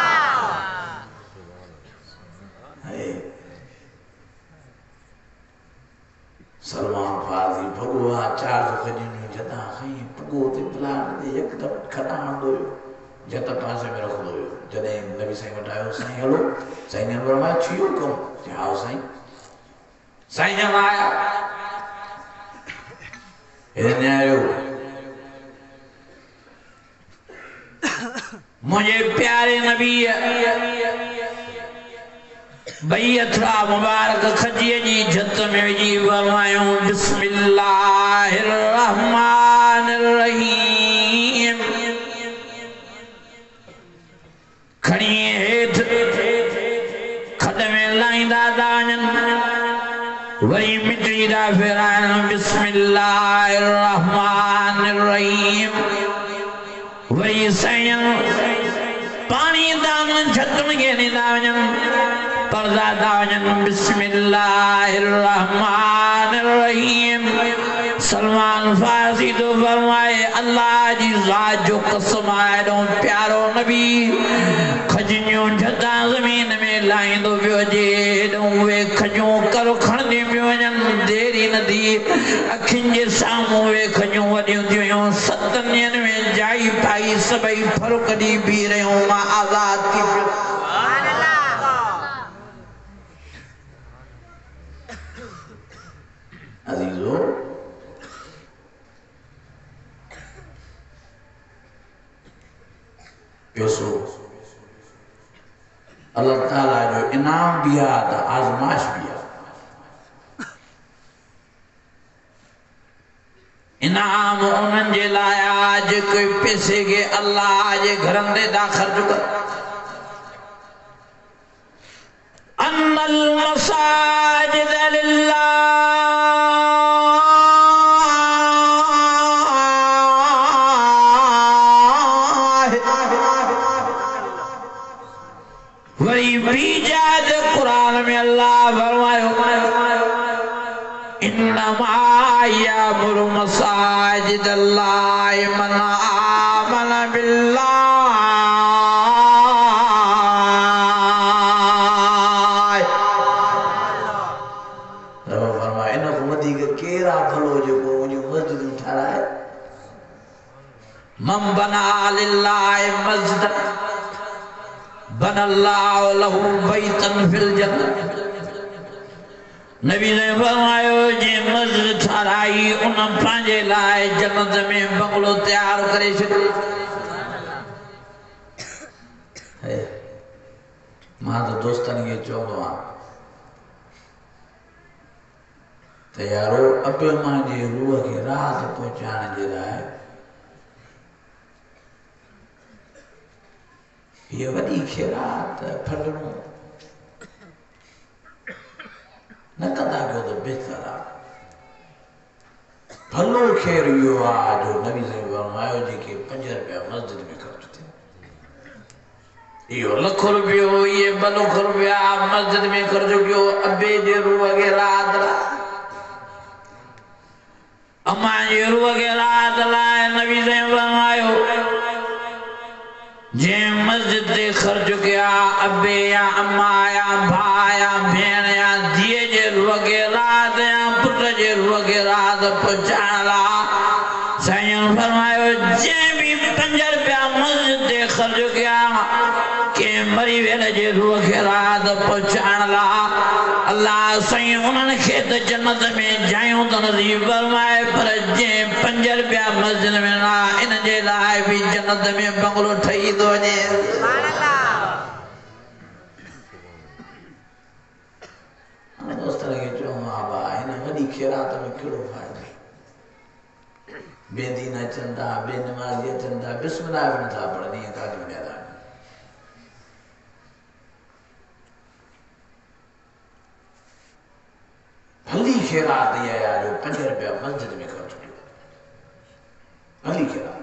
सलमान फारसी भगवा चार सौ खजियूं जता खई पगो ते प्लान ते एकदम खटांदो जत पासे में रखंदो हुयो जॾहिं नबी साईं वटि आयो साईं हलो साईं ने फरमायो छियो कम चयो साईं साईं जन आया इन्हें आयो मुझे प्यारे नबी भई अथरा मुबारक खजिए जी झत में विझी फरमायूं बिस्मिल्लाहिर रहमानिर रहीम खणी हेठ खड में लाईंदा था वञनि वरी मिटी था फेराइनि बिस्मिल्लाहिर रहमानिर रहीम वरी साईं पाणी था झतुनि खे ॾींदा वञनि पर्दा था वञनि बिस्मिल्लाहिर रहमानिर रहीम सलमान फारसी तो फरमाए अल्लाह जी ज़ात जो कसम आहे एॾो प्यारो नबी खजियूं झता ज़मीन में लाहींदो पियो जे एॾो उहे खजियूं कर खणंदी पियूं वञनि देरी न थी अखियुनि जे साम्हूं उहे खजियूं वॾियूं थी वियूं सतनि ॾींहंनि में जाई पाई सभई फर्क़ ॾी बीह रहियूं मां आज़ाद थी पियो अजीजो पैसो अल्लाह ताला जो इनाम भी आहे त आज़माइश भी आहे इनाम उन्हनि जे लाइ आहे जेके पैसे खे अल्लाह जे घरनि ते था ख़र्च कनि अन्नल मसाजिद लिल्लाह वरी बीजाद कुरान में अल्लाह फरमायो इन्नमा यामुरु मसाजिद अल्लाह मन आमन बिल्लाह रब फरमाए इन को वधीक केरा भलो जेको मुंहिंजूं मस्जिदूं ठाराए मन बना लिल्लाह मस्जिद बनल्लाहु लहू बैतन फिल जन्नत नबी ने फरमायो जे मस्जिद ठाराई उन पंहिंजे लाइ जन्नत में बंगलो तैयार करे छॾियो मां त दोस्तनि खे चवंदो आहियां त यारो अबे मां जे रूह खे राहत पहुचाइण जे लाइ ये वॾी ख़ैरात फंडणो न कंदा कयो त बहितर आहे भलो ख़ैर इहो आहे जो नबी साईं फरमायो जेके पंज रुपया मस्जिद में ख़र्च थिया इहो लख रुपयो इहे ॿ लख रुपया मस्जिद में ख़र्च कयो अबे जे रूह खे राहत लाइ अम्मा जे रूह खे राहत लाइ नबी साईं फरमायो जे मस्जिद ते ख़र्च किया अबे या अम्मा या भाउ या भेण या धीअ जे रूह खे राहत या पुट जे रूह खे राहत पहुचाइण लाइ साईं फरमायो जंहिं बि पंज रुपया मस्जिद ते ख़र्च किया के मरी वेल जे रूह खे राहत पहुचाइण लाइ अल्लाह साईं उन्हनि खे त जन्नत में जायूं त नसीब फरमाए पर जंहिं पंज रुपया मस्जिद में न इन जे लाइ बि जन्नत में बंगलो ठही थो वञे दोस्तनि खे चऊं हा भाउ हिन वॾी ख़ैरात में कहिड़ो फ़ाइदो बेदी न चंदा बेनमाजी चंदा बिस्मिल्लाह भी नथा पढ़नी है काजी मैदान भली खैरात दिया यार जो पंज रुपया मस्जिद में खर्च किया भली खैरात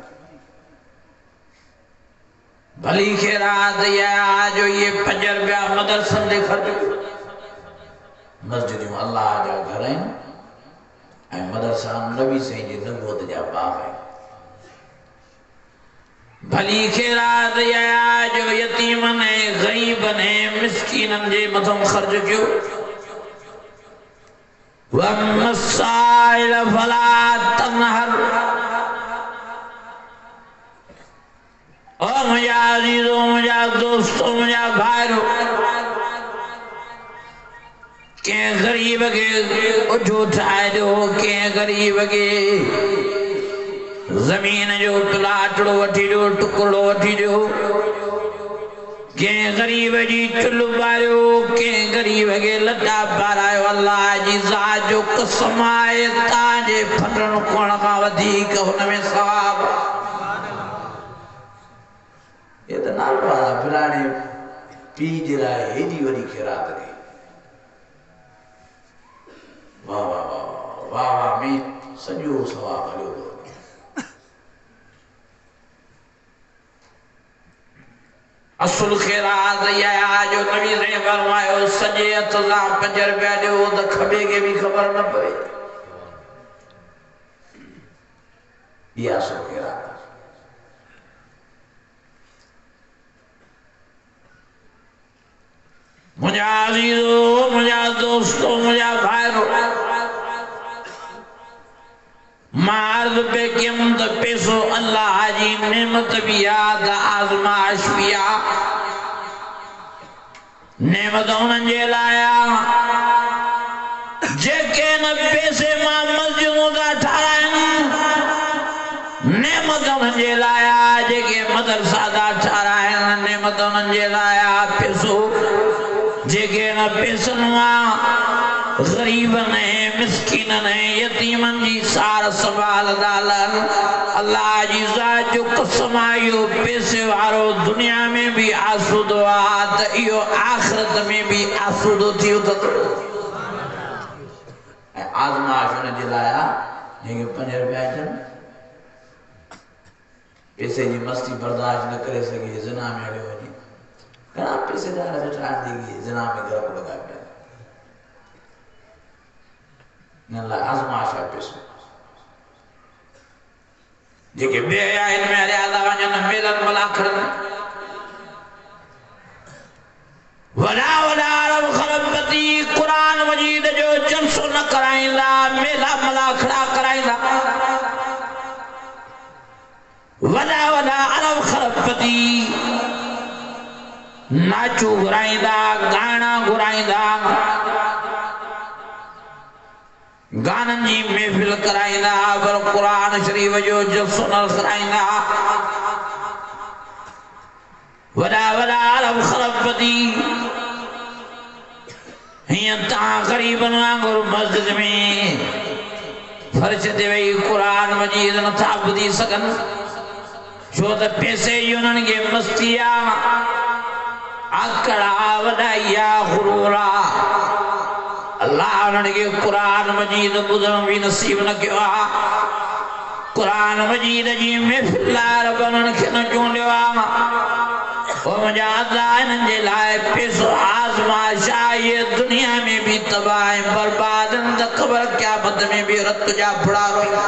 भली खैरात दिया जो ये पंज रुपया मदरसन दे खर्च किया मस्जिद में अल्लाह जा घर हैं ऐं मदरसा नबी साईं जी नबूवत जा बाग हैं भली खैरात दिया जो यतीमन है गरीबन है मिस्कीनन जे मथों खर्च कियो वमसाइल फला तनहर ओ मुझा अजीजो मुझा दोस्तों मुझा भाइयों के गरीब के उठो ठाए दो के गरीब के जमीन जो प्लाटड़ो वठी दो टुकड़ो वठी दो के गरीब जी चुल्लू पारियो के गरीब के लटा पारायो अल्लाह जी ज़ात जो कसम आहे ताजे फटण कोण का वधीक हुनमें सवाब ये तो नाल वाला पुराने पी जरा हेडी वडी खैरात रे वाह वाह वाह वाह वाह में सजो सवाब हलियो असल खैरात या जो नबी ने फरमायो सजे अतला पंज रुपया दो तो खबे के भी खबर न पवे ये असल खैरात मुझा अजीजो मुझा दोस्तों मुझा भाइयों मार्द पे किमत पैसो अल्लाह जी नेमत भी याद आजमाइश भी आ नेमत उन्हनि जे लाया जेके न पैसे मां मस्जिदों दा ठाराइनि नेमत उन्हनि जे लाया जेके मदरसा दा ठाराइनि नेमत उन्हनि जे लाया पैसो जेके न पैसनि मां गरीब ने मिस्कीन ने यतीमन जी सार संभाल दालन अल्लाह जी ज़ात जो कसम आयो पैसे वारो दुनिया में भी आसूदो आ त इहो आखिरत में भी आसूदो थियो त आज़माइश ने दिलाया जेके पंज रुपया अचन पैसे जी मस्ती बर्दाश्त न करे सके ज़िना में हलियो वञे घणा पैसेदार वेठा आहिनि ज़िना में घर को लगा पिया नल्ला आज़माइश आहे पैसो जेके बेहया इनमें हलिया वञनि मेलनि मलाखड़नि वॾा वॾा अरब खरबती क़ुरान मजीद जो जलसो न कराईंदा मेला मलाखड़ा कराईंदा वॾा वॾा अरब खरबती नाचू घुराईंदा गाना घुराईंदा गानन जी महफिल कराईंदा पर कुरान शरीफ जो जलसो न कराईंदा वॾा वॾा अरब खरबती हियां तव्हां ग़रीबनि वांगुरु मस्जिद में फर्श ते वेही कुरान मजीद नथा ॿुधी सघनि छो त पैसे जी उन्हनि खे मस्ती आहे आकड़ा वॾाई आहे गुरूर आहे अल्लाह उन्हनि खे कुरान मजीद ॿुधण बि नसीब न कयो आहे कुरान मजीद जी महफ़िल लाइ रब उन्हनि खे न चूंडियो आहे ओ मुंहिंजा अल्लाह इन्हनि जे लाइ पैसो आज़माइश आहे ये दुनिया में भी तबाह ऐं बर्बाद आहिनि त ख़बर क़यामत में भी रत जा फुड़ा रोईंदा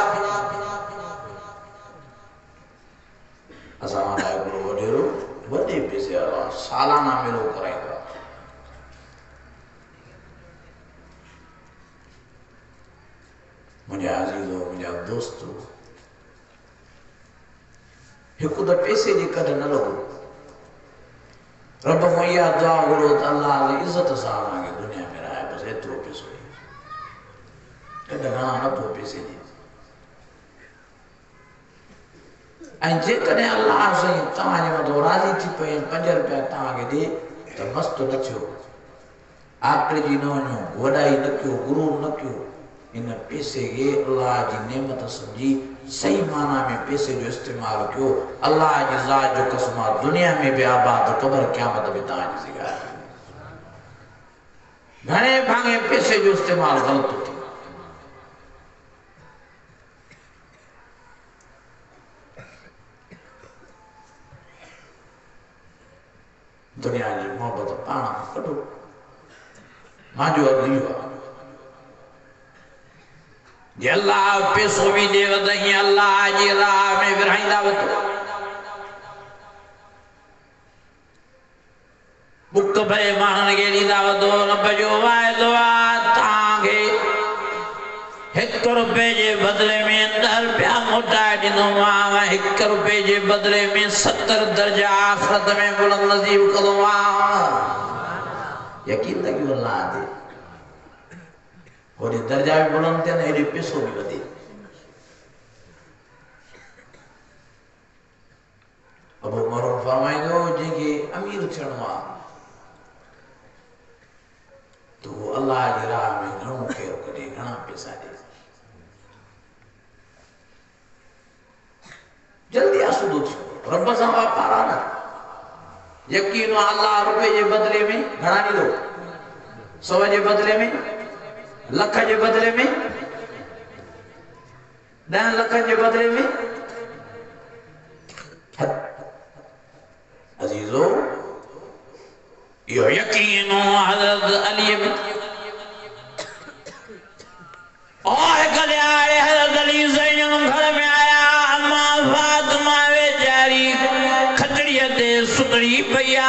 असां वटि हिकिड़ो वॾेरो वॾे पैसे वारो आहे सालाना मेलो कराईंदो आहे मुझे अजीजो मुझे दोस्तों हिकु त पैसे जी कद न रहो रब को इहा दुआ घुरो त अल्लाह इज़त सां असांखे दुनिया में रहाए बसि एतिरो पैसो कद घणा न पोइ पैसे जी ऐं जेकॾहिं अल्लाह साईं तव्हांजे मथां राज़ी थी पई पंज रुपया तव्हांखे ॾे त मस्तु न थियो आकड़िजी न वञो वॾाई न कयो गुरूर न कयो इन पैसे के अल्लाह जी नेमत समझी सही माना में पैसे जो इस्तेमाल क्यों अल्लाह की ज़ात जो कसम दुनिया में भी आबाद कब्र क़यामत में ताज सिगा घणे भांगे पैसे जो इस्तेमाल गलत थी दुनिया की मोहब्बत पाना कटो माजो अगली जे अल्लाह पैसो भी दे वदही अल्लाह जी राह में विरहाईंदा वतो बुक भरे मानन के ॾींदा वतो रब जो वाइदो आहे तव्हांखे हिकु रुपए जे बदले में ॾह रुपया मोटाए ॾींदोमांव हिकु रुपए जे बदले में सतरि दर्जा आख़िरत में बुलंद नसीब कंदोमांव यकीन न कयो अल्लाह दे होॾे दर्जा भी बुलंद थियनि हेॾे पैसो भी वधे अबू मरूम फरमाईंदो जंहिंखे अमीर थियणो आहे तो अल्लाह जी राह में घणो ख़ैरु कढे घणा पैसा ॾे जल्दी आसूदो थियो रब सां वापार आहे न यकीन आहे अल्लाह रुपए जे बदले में घणा ॾींदो सौ जे बदले में लख जे बदले में ॾह लख जे बदले में अजीजो यो यकीन हज़रत अली में और कल्याण हज़रत अली ज़ैनब घर में आया अम्मा फातिमा बेचारी खटड़ी ते सुतड़ी पया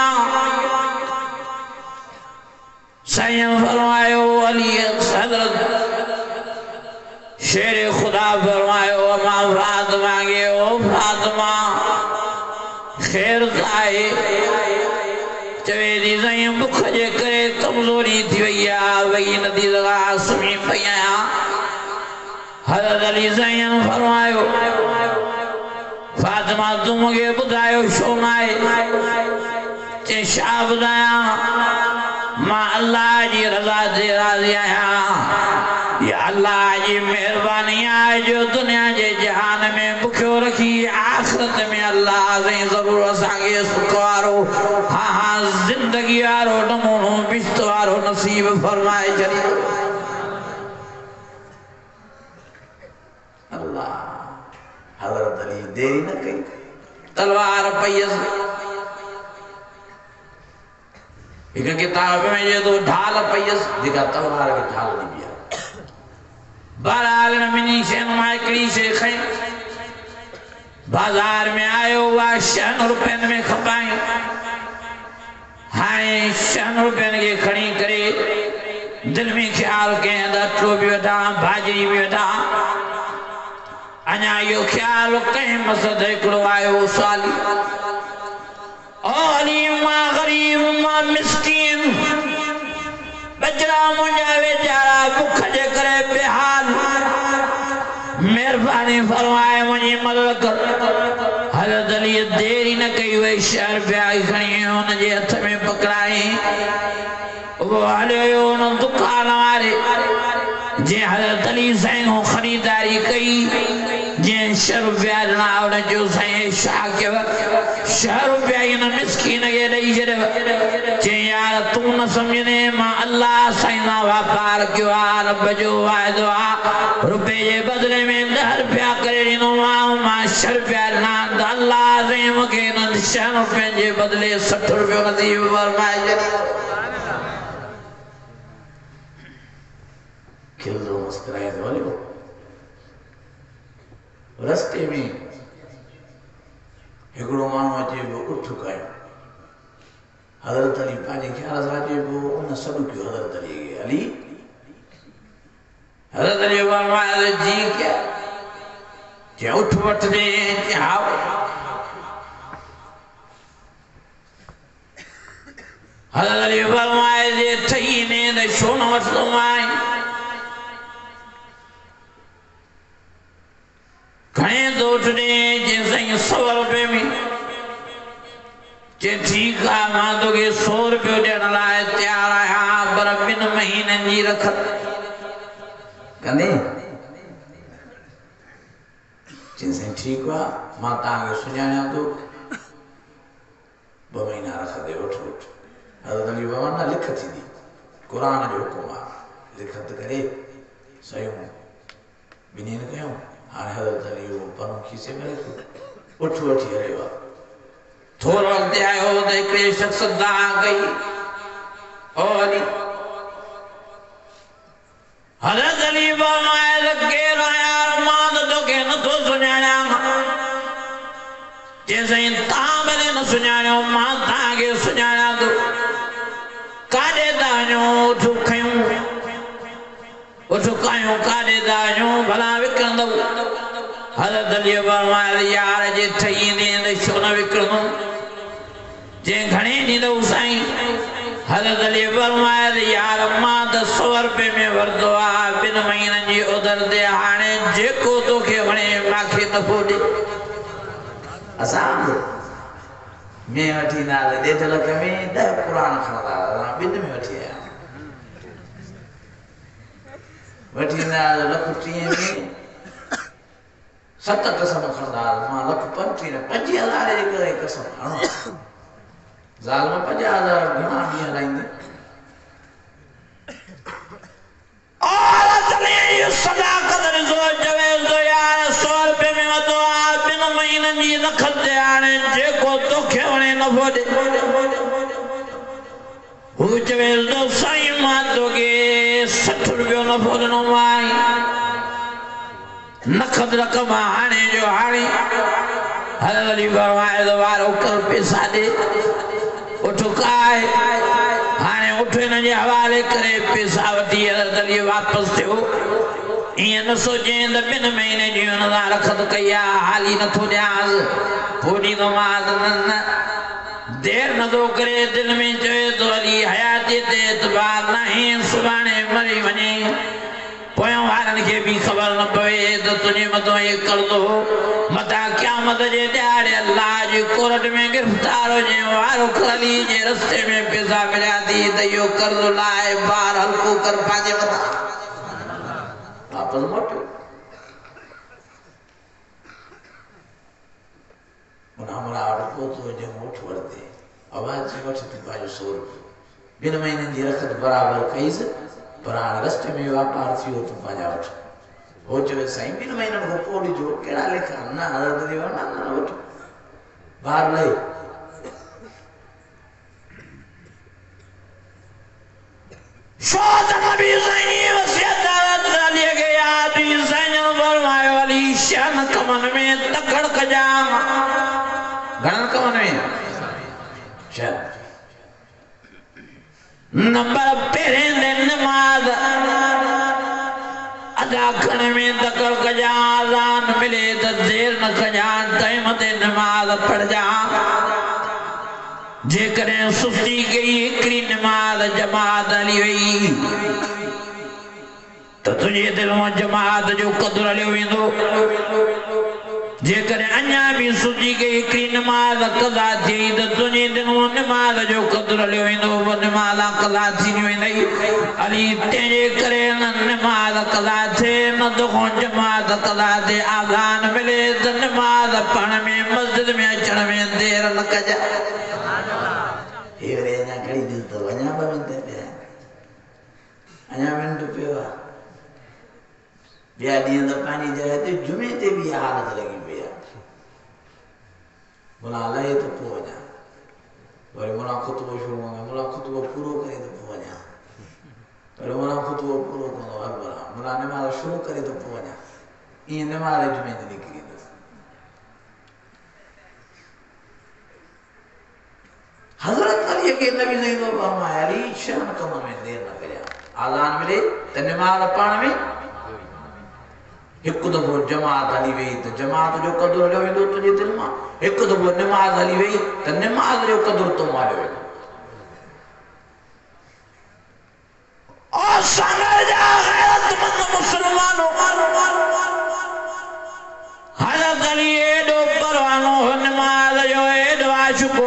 सैयद फरमायो अली हज़रत शेर खुदा फरमायो अम्मा फातिमा के ओ फातिमा खैर आहे चवे दी सही बुख जे करे कमजोरी थी वई आहे वई नदी लगा सुम्ही पई आहियां हज़रत अली सही फरमायो फातिमा तूं मूंखे ॿुधायो छो न आहे चई छा ॿुधायां मां अल्लाह जी रज़ा ते राज़ी आहियां या अल्लाह जी मेहरबानी आहे जो दुनिया जे जहान में बुखियो रखी आख़िरत में अल्लाह से ज़रूर असांखे सुख वारो हा हा ज़िंदगी वारो नमूनो बिश्त वारो नसीब फरमाए छॾींदो अल्लाह हज़रत अली देरी न कई तलवार पयसि एक किताब में ये तो ढाल पयसि जेका तलवार खे ढाल ॾिबी आहे बहरहाल मिनी शयुनि मां हिकिड़ी शइ खई बाज़ार में आयो हुआ छहनि रुपयनि में खपाई हाणे छहनि रुपयनि खे खणी करे दिलि में ख़्यालु कयईं त अटो बि वठां भाॼी बि वठां अञा इहो ख़्यालु कंहिं मसद हिकिड़ो आयो साली ओ अली मां ग़रीब मां मिस्कीन बचड़ा मुंहिंजा वेचारा बुख जे करे बेहाल मेहरबानी फरमाए मुंहिंजी मदद कर हज़रत अली देरी न कई वई छह रुपया खणी हुनजे हथ में पकड़ाई वो हलियो हुन दुकान वारे जे हज़रत अली साईं ख़रीदारी कई जे छह रुपया ॾिना हुनजो साईं छा कयव छह रुपया हिन मिस्कीन खे ॾेई छॾियव चई यार तूं न सम्झंदे मां अल्लाह साईं सां वापार कयो आहे रब जो वाइदो आहे रुपए जे बदिले में ॾह रुपया करे ॾींदोमांव मां छह रुपया ॾिना त अल्लाह साईं मूंखे हिननि छह रुपयनि जे बदिले सठि रुपयो नसीब फरमाए छॾींदो खिलंदो मुस्कुराईंदो हलियो रस्ते में हिकिड़ो माण्हू अचे पियो उठ कयो हज़रत अली पंहिंजे ख़्याल सां अचे पियो उन सॾु कयो हज़रत अली खे अली हज़रत अली फरमाया जी क्या चई उठ वठ ॾे चई हा हज़रत अली फरमाया जे ठही ने त छो न वठंदो मां घणे तो उठ ॾे चई साईं सौ रुपए में चई ठीकु आहे मां तोखे सौ रुपयो ॾियण लाइ तयारु आहियां पर ॿिनि महीननि जी रख कंदे ठीक हुआ मां तव्हांखे सुञाणियां थो ॿ महीना रख दे वठो वठो हज़रत अली बाबा न लिख थींदी क़ुर जो हुकुम आहे लिखत करे सयूं ॿिन्हिनि कयूं हाणे हज़रत अली उहो पनो खीसे में रखियो उठ वठी हलियो आहे थोरो अॻिते आयो त हिकिड़े शख़्स दाह कई ओ अली हज़रत अली फरमाए त केरु आहे यार मां त तोखे नथो सुञाणियां जेसि तव्हां भले न सुञाणियो मां तव्हांखे सुञाणियां थो काॾे था वञूं उठ खयूं उठ कयूं काॾे था वञूं भला विकिणंदव हज़रत अली फरमाए यार जे ठही ईंदे त छो न विकिणंदुमि जे घणे ॾींदव साईं हज़रत अली फरमाए यार मां त सौ रुपए में वरितो आहे ॿिनि महीननि जी उधर ते हाणे जेको तोखे वणे मूंखे नफ़ो ॾे असां में वठी ईंदासीं ॾेढ लख में ॾह क़ुर खणंदा ॿिनि में वठी आया वठी ईंदासीं लख टीह में सत कसम खणंदा मां लख पंटीह पंजे हज़ारे जे करे कसम हणो ज़ाल में पंजाह हज़ार घणा ॾींहं हलाईंदे औरत ने ये सदाकत ॾिसो चवे थो यार सौ रुपए में वरितो आहे ॿिनि महीननि जी लख ते हाणे जेको तोखे वणे नफ़ो ॾे हू चवे थो साईं मां तोखे सठि रुपयो नफ़ो ॾिनोमांइ नखद रक़म हाणे जो हाणे हज़रत अली फरमाए थो वारो कर पैसा ॾे उठ काए हाणे उठ हिन जे हवाले करे पैसा वठी हज़रत अली वापसि थियो ईअं न सोचे त ॿिनि महीने जी हुन सां रखद कई आहे हाली नथो ॾियांसि पोइ ॾींदोमांसि न न देरि नथो करे दिलि में चवे थो अली हयाती ते एतबार नाहे सुभाणे मरी वञे पोयों वारनि खे बि ख़बर न पवे त तुंहिंजे मथां इहे कर्ज़ो मथां क़यामत जे ॾियारे अल्लाह जी कोर्ट में गिरफ़्तार हुजे वारो अली जे रस्ते में पैसा मिलिया थी त इहो कर्ज़ लाइ ॿार हल्को कर पंहिंजे मथां वापसि मोटियो उन हमरा वटि पहुतो जंहिं वठ वरिते आवाज़ जी वठ थी पंहिंजो सौ रुपयो ॿिनि महीननि जी रखत बराबरि कईसि पर हाणे रस्ते में वापार थी वियो त पंहिंजा वठ हो चवे साईं ॿिनि महीननि खां पोइ ॾिजो कहिड़ा लेखा न हज़रत अली न वठ ॿार लहे शो त नबी साईं जी वसियत हज़रत अलीअ खे यादि हुई साईं फरमायो अली शहन कमनि में तकड़ कजां घणनि कमनि में शहन नंबर पहिरें ते नमाज़ अदा करण में तकड़ कजां अज़ान मिले त देर न कजां टाइम ते नमाज़ पढ़जां जेकॾहिं सुस्ती कई हिकिड़ी नमाज़ जमात हली वई त तुंहिंजे दिलि मां जमात जो क़दुरु हलियो वेंदो जेकॾहिं अञा बि सुस्ती कई हिकिड़ी नमाज़ क़ज़ा थी त तुंहिंजे दिलि मां नमाज़ जो क़दुरु हलियो वेंदो उहा नमाज़ क़ज़ा थींदी वेंदई अली तंहिंजे करे न नमाज़ क़ज़ा थिए न दफ़ो जमात क़ज़ा थिए आज़ान मिले त नमाज़ पढ़ण में मस्जिद में अचण में देरि न कजां हेरे अञा घणी दिलि अथव अञा ॿ मिंट पिया अञा मिंट पियो आहे ॿिया ॾींहं त पंहिंजी जॻह ते जुमे ते बि इहा हालत लॻी पई आहे मुला लहे त पोइ वञा वरी मुला ख़ुतबो शुरू कंदो मुला ख़ुतबो पूरो करे त पोइ वञा वरी मुला ख़ुतबो पूरो कंदो अकबर मुला नमाज़ शुरू करे त पोइ वञा ईअं नमाज़ जुमे ते निकिरी वेंदो हज़रत अली के नबी सही तो फरमाया अली शहन कमन में देर न करिया आज़ान मिले त नमाज़ पढ़ण में हिकु दफ़ो जमात हली वई त जमात जो क़दुरु हलियो वेंदो तुंहिंजे दिलि मां हिकु दफ़ो नमाज़ हली वई त नमाज़ जो क़दुरु तो हलियो वेंदो और संगर जा गैरतमंद मुसलमानों हज़रत अली एॾो परवानो हो नमाज़ जो एॾो आशिक़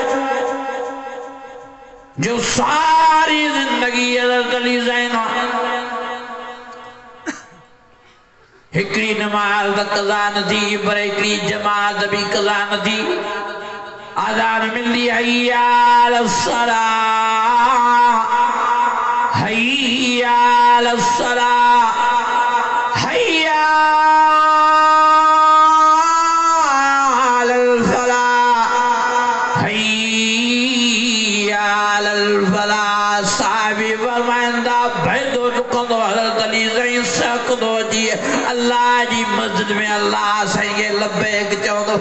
जो सारी जिंदगी हज़रत अली ज़ैन हिकड़ी नमाज द कज़ा न थी पर हिकड़ी जमात भी कज़ा न थी आज़ान मिलदी हैया अलस्सलाह हैया अलस्सलाह हैया अलफलाह हैया अलफलाह साहबी फरमाइंदा भैदो चुकंदो हज़रत अली सही सकदो जी अल्लाह जी मस्जिद में अल्लाह सही लब्बैक चवंदो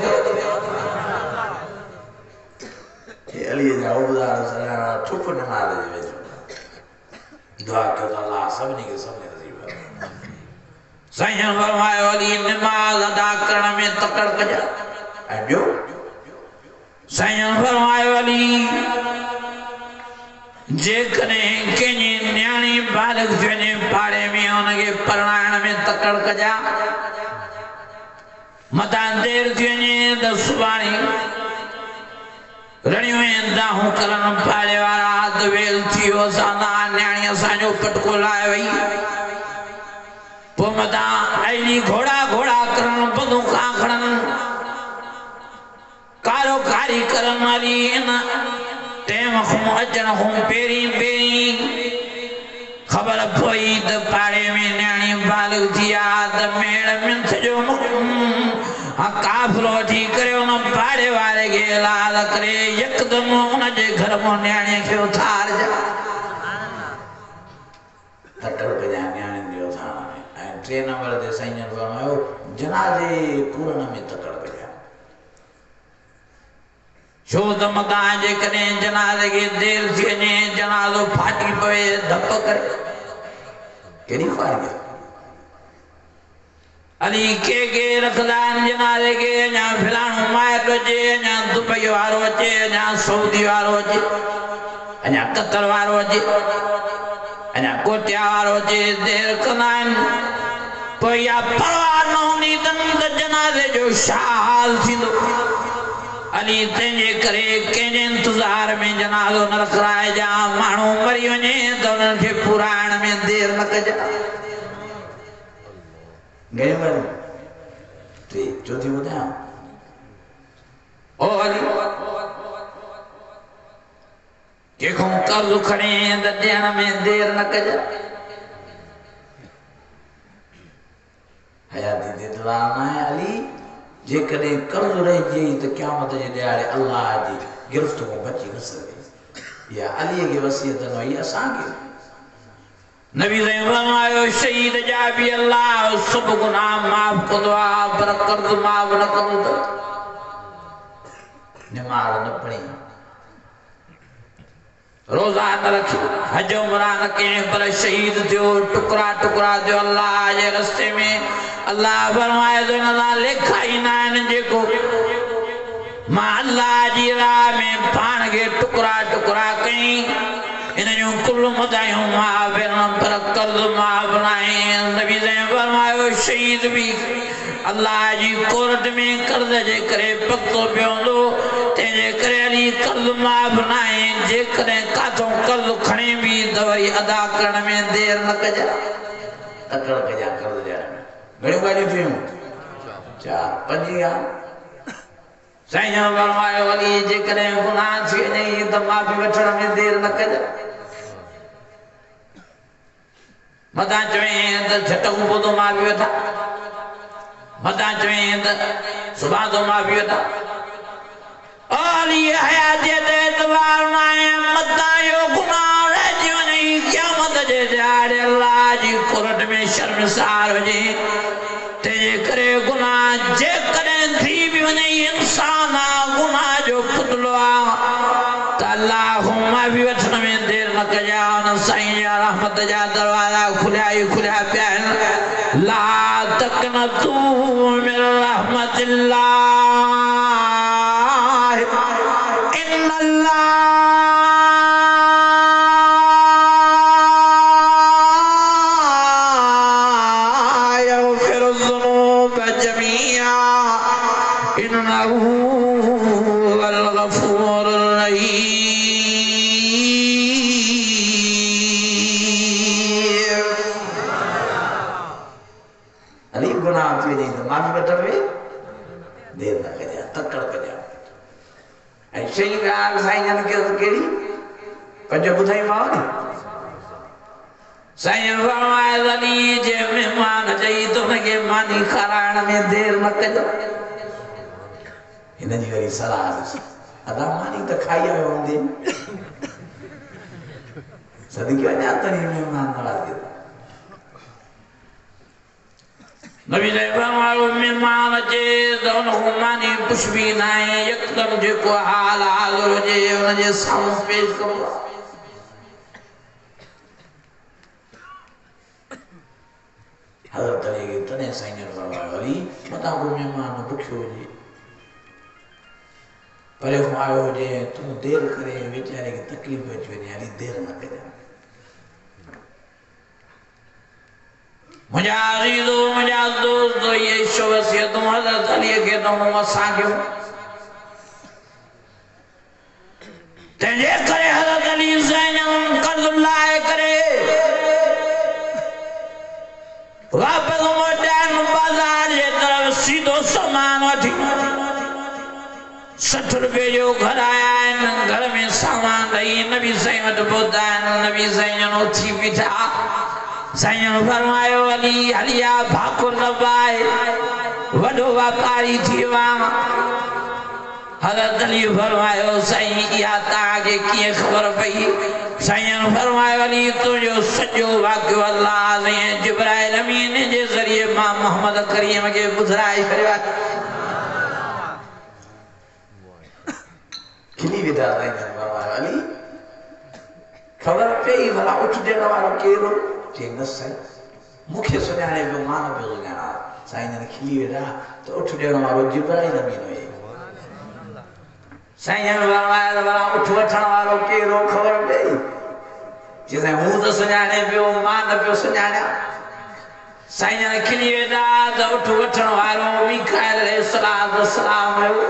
अली जा उबदार सलाम चुप नमाज जे वेच दुआ कयो अल्लाह सभनी के सभनी नसीब साईं फरमायो अली नमाज अदा करण में तकड़ कजा ऐं ॿियो साईं फरमायो अली जेकॾहिं कंहिंजी न्याणी बालिग थी वञे पाड़े में उनखे परणाइण में तकड़ कजा मथां देरि थी वञे त सुभाणे रणियूं ऐं दाहूं करण पाड़े वारा हथ वेल थी वियो असां न्याणी असांजो पटको लाहे वई पोइ मथां अहिड़ी घोड़ा घोड़ा करण बंदूकां खणनि कारो कारी करण वारी इन टेम खां अचण खां पहिरीं पहिरीं ख़बर पई त पाड़े में न्याणी बालिग थी आहे त मेड़ में सॼो काफ़िलो वठी करे उन पाड़े वारे खे ऐलान करे यकदम उनजे घर मां न्याणीअ खे उथारजा तकड़ कजां न्याणियुनि जे उथारण में ऐं टे नंबर ते साईं फरमायो जनाज़े पूरन में तकड़ कजां छो त मथां जेकॾहिं जनाज़े खे देरि थी वञे जनाज़ो फाटी पवे धप करे केॾी ख़्वारी आहे अली के के रखदा आहिनि जनाज़े खे अञा फिलाणो माइट अचे अञा दुबई वारो अचे अञा सऊदी वारो अचे अञा कतर वारो अचे अञा कोटिया वारो अचे देरि कंदा आहिनि पोइ इहा परवाह न हूंदी अथनि त जनाज़े जो छा हाल थींदो अली तंहिंजे करे कंहिंजे इंतज़ार में जनाज़ो न रखाइजा माण्हू मरी वञे त उन्हनि खे पुराइण में देरि न कजां गए वाली टे चौथी बताया ओ अली केखों कर्ज खणे त ॾियण में देरि न कजां हयाती ते दुआ न आहे अली जेकॾहिं कर्ज रहिजी त क़यामत जे ॾियारे अल्लाह जी गिरफ़्त खां बची न सघे इहा अलीअ खे वसियत न हुई असांखे नबी साईं फरमायो शहीद जा बि अल्लाह सब गुनाह माफ़ कंदो आहे पर कर्ज़ माफ़ न कंदो निमाज़ न पढ़ी रोज़ा न रखी हज उमरा न कई पर शहीद थियो टुकड़ा टुकड़ा थियो अल्लाह जे रस्ते में अल्लाह फरमाए थो इन सां लेखा ई न आहिनि जेको मां अल्लाह जी राह में पाण खे टुकड़ा टुकड़ा कई इन जो कुल मदायूं माफ़ पर कर्ज माफ़ नाहे नबी साईं फरमायो शहीद भी अल्लाह जी कोर्ट में कर्ज जे करे पक्तो पियो हूंदो तंहिंजे करे अली कर्ज माफ़ नाहे जेकॾहिं काथों कर्ज खणे बि त वरी अदा करण में देरि न कजां तकड़ कजां कर्ज ॾियण में घणियूं ॻाल्हियूं थियूं चार पंजी आहे साईं फरमायो अली जेकॾहिं गुनाह थी वञे त माफ़ी वठण में देरि न कजां मथां चवईं त झट उबो थो माफ़ी वठां मथां चवईं त सुभाणे थो माफ़ी वठां अली हयातीअ ते एतबार न आहे मथां इहो गुनाह रहिजी वञे क़यामत जे ॾियारे अल्लाह जी कोर्ट में शर्मसार हुजे तंहिंजे करे गुनाह जेकॾहिं थी बि वञे इंसान आहे गुनाह जो पुतलो आहे त अल्लाह माफ़ी वठण में देरि न कजां उन साईं जा रहमत जा दरवाज़ा खुलिया ई खुलिया पिया आहिनि ला तक़नतू मिन रहमतिल्लाह इन्नल्लाह यग़फ़िरु ज़ुनूब जमीआ इन्नहू हुवल गफ़ूरुर रहीम ऐसे ही गाल साईं के केड़ी पंज बुधाई मावनी साईं फरमाए अली जे मेहमान जई तो के मानी खाराण में देर न कजो इन जी वरी सलाह अदा मानी तो खाई आयो होंदे सदी के जातनी मेहमान नवाजी नबी ने फरमायो मेहमान जे दोनों मानी कुछ भी नाए एकदम जे को हाल हाल जे उन जे सामने पेश करो हज़रत अली के तने साईं ने फरमायो अली मता को मेहमान भुखियो जी परे आयो जे तू देर करे बेचारे की तकलीफ अच वने अली देर न करे मुझा अजीजो मुझा दोस्त ये शवसियत हज़रत अली के तो असा के तेजे करे हज़रत अली साईं कर्ज लाए करे वापस मोटान बाजार जे तरफ सीधो सामान वठी सठ रुपये जो घर आया घर में सामान रही नबी साईं वटि पहुता नबी साईं उथी बीठा साईं फरमायो अली हलिया भाकुर लबाए वडो व्यापारी थी वहां हज़रत अली फरमायो साईं या ताके किए खबर पई साईं फरमायो अली तुझो सजो वाक्य अल्लाह ने जिब्राइल अमीन जे जरिए मां मोहम्मद करीम के बुधराए छड़िया खिली विदा साईं फरमायो अली खबर पई भला उठ देण वालो केरो जे न साईं मुखे सुनाने जो मान पे सुनाना साईं ने खिली विदा तो उठ देण वालो जिब्राइल अमीन हुए साईं फरमायो भला उठ वठण वालो केरो खबर पई जे साईं हूं तो सुनाने पियो मान पियो सुनाना साईं ने खिली विदा तो उठ वठण वालो मीकाइल अलैहिस्सलाम सलाम हुयो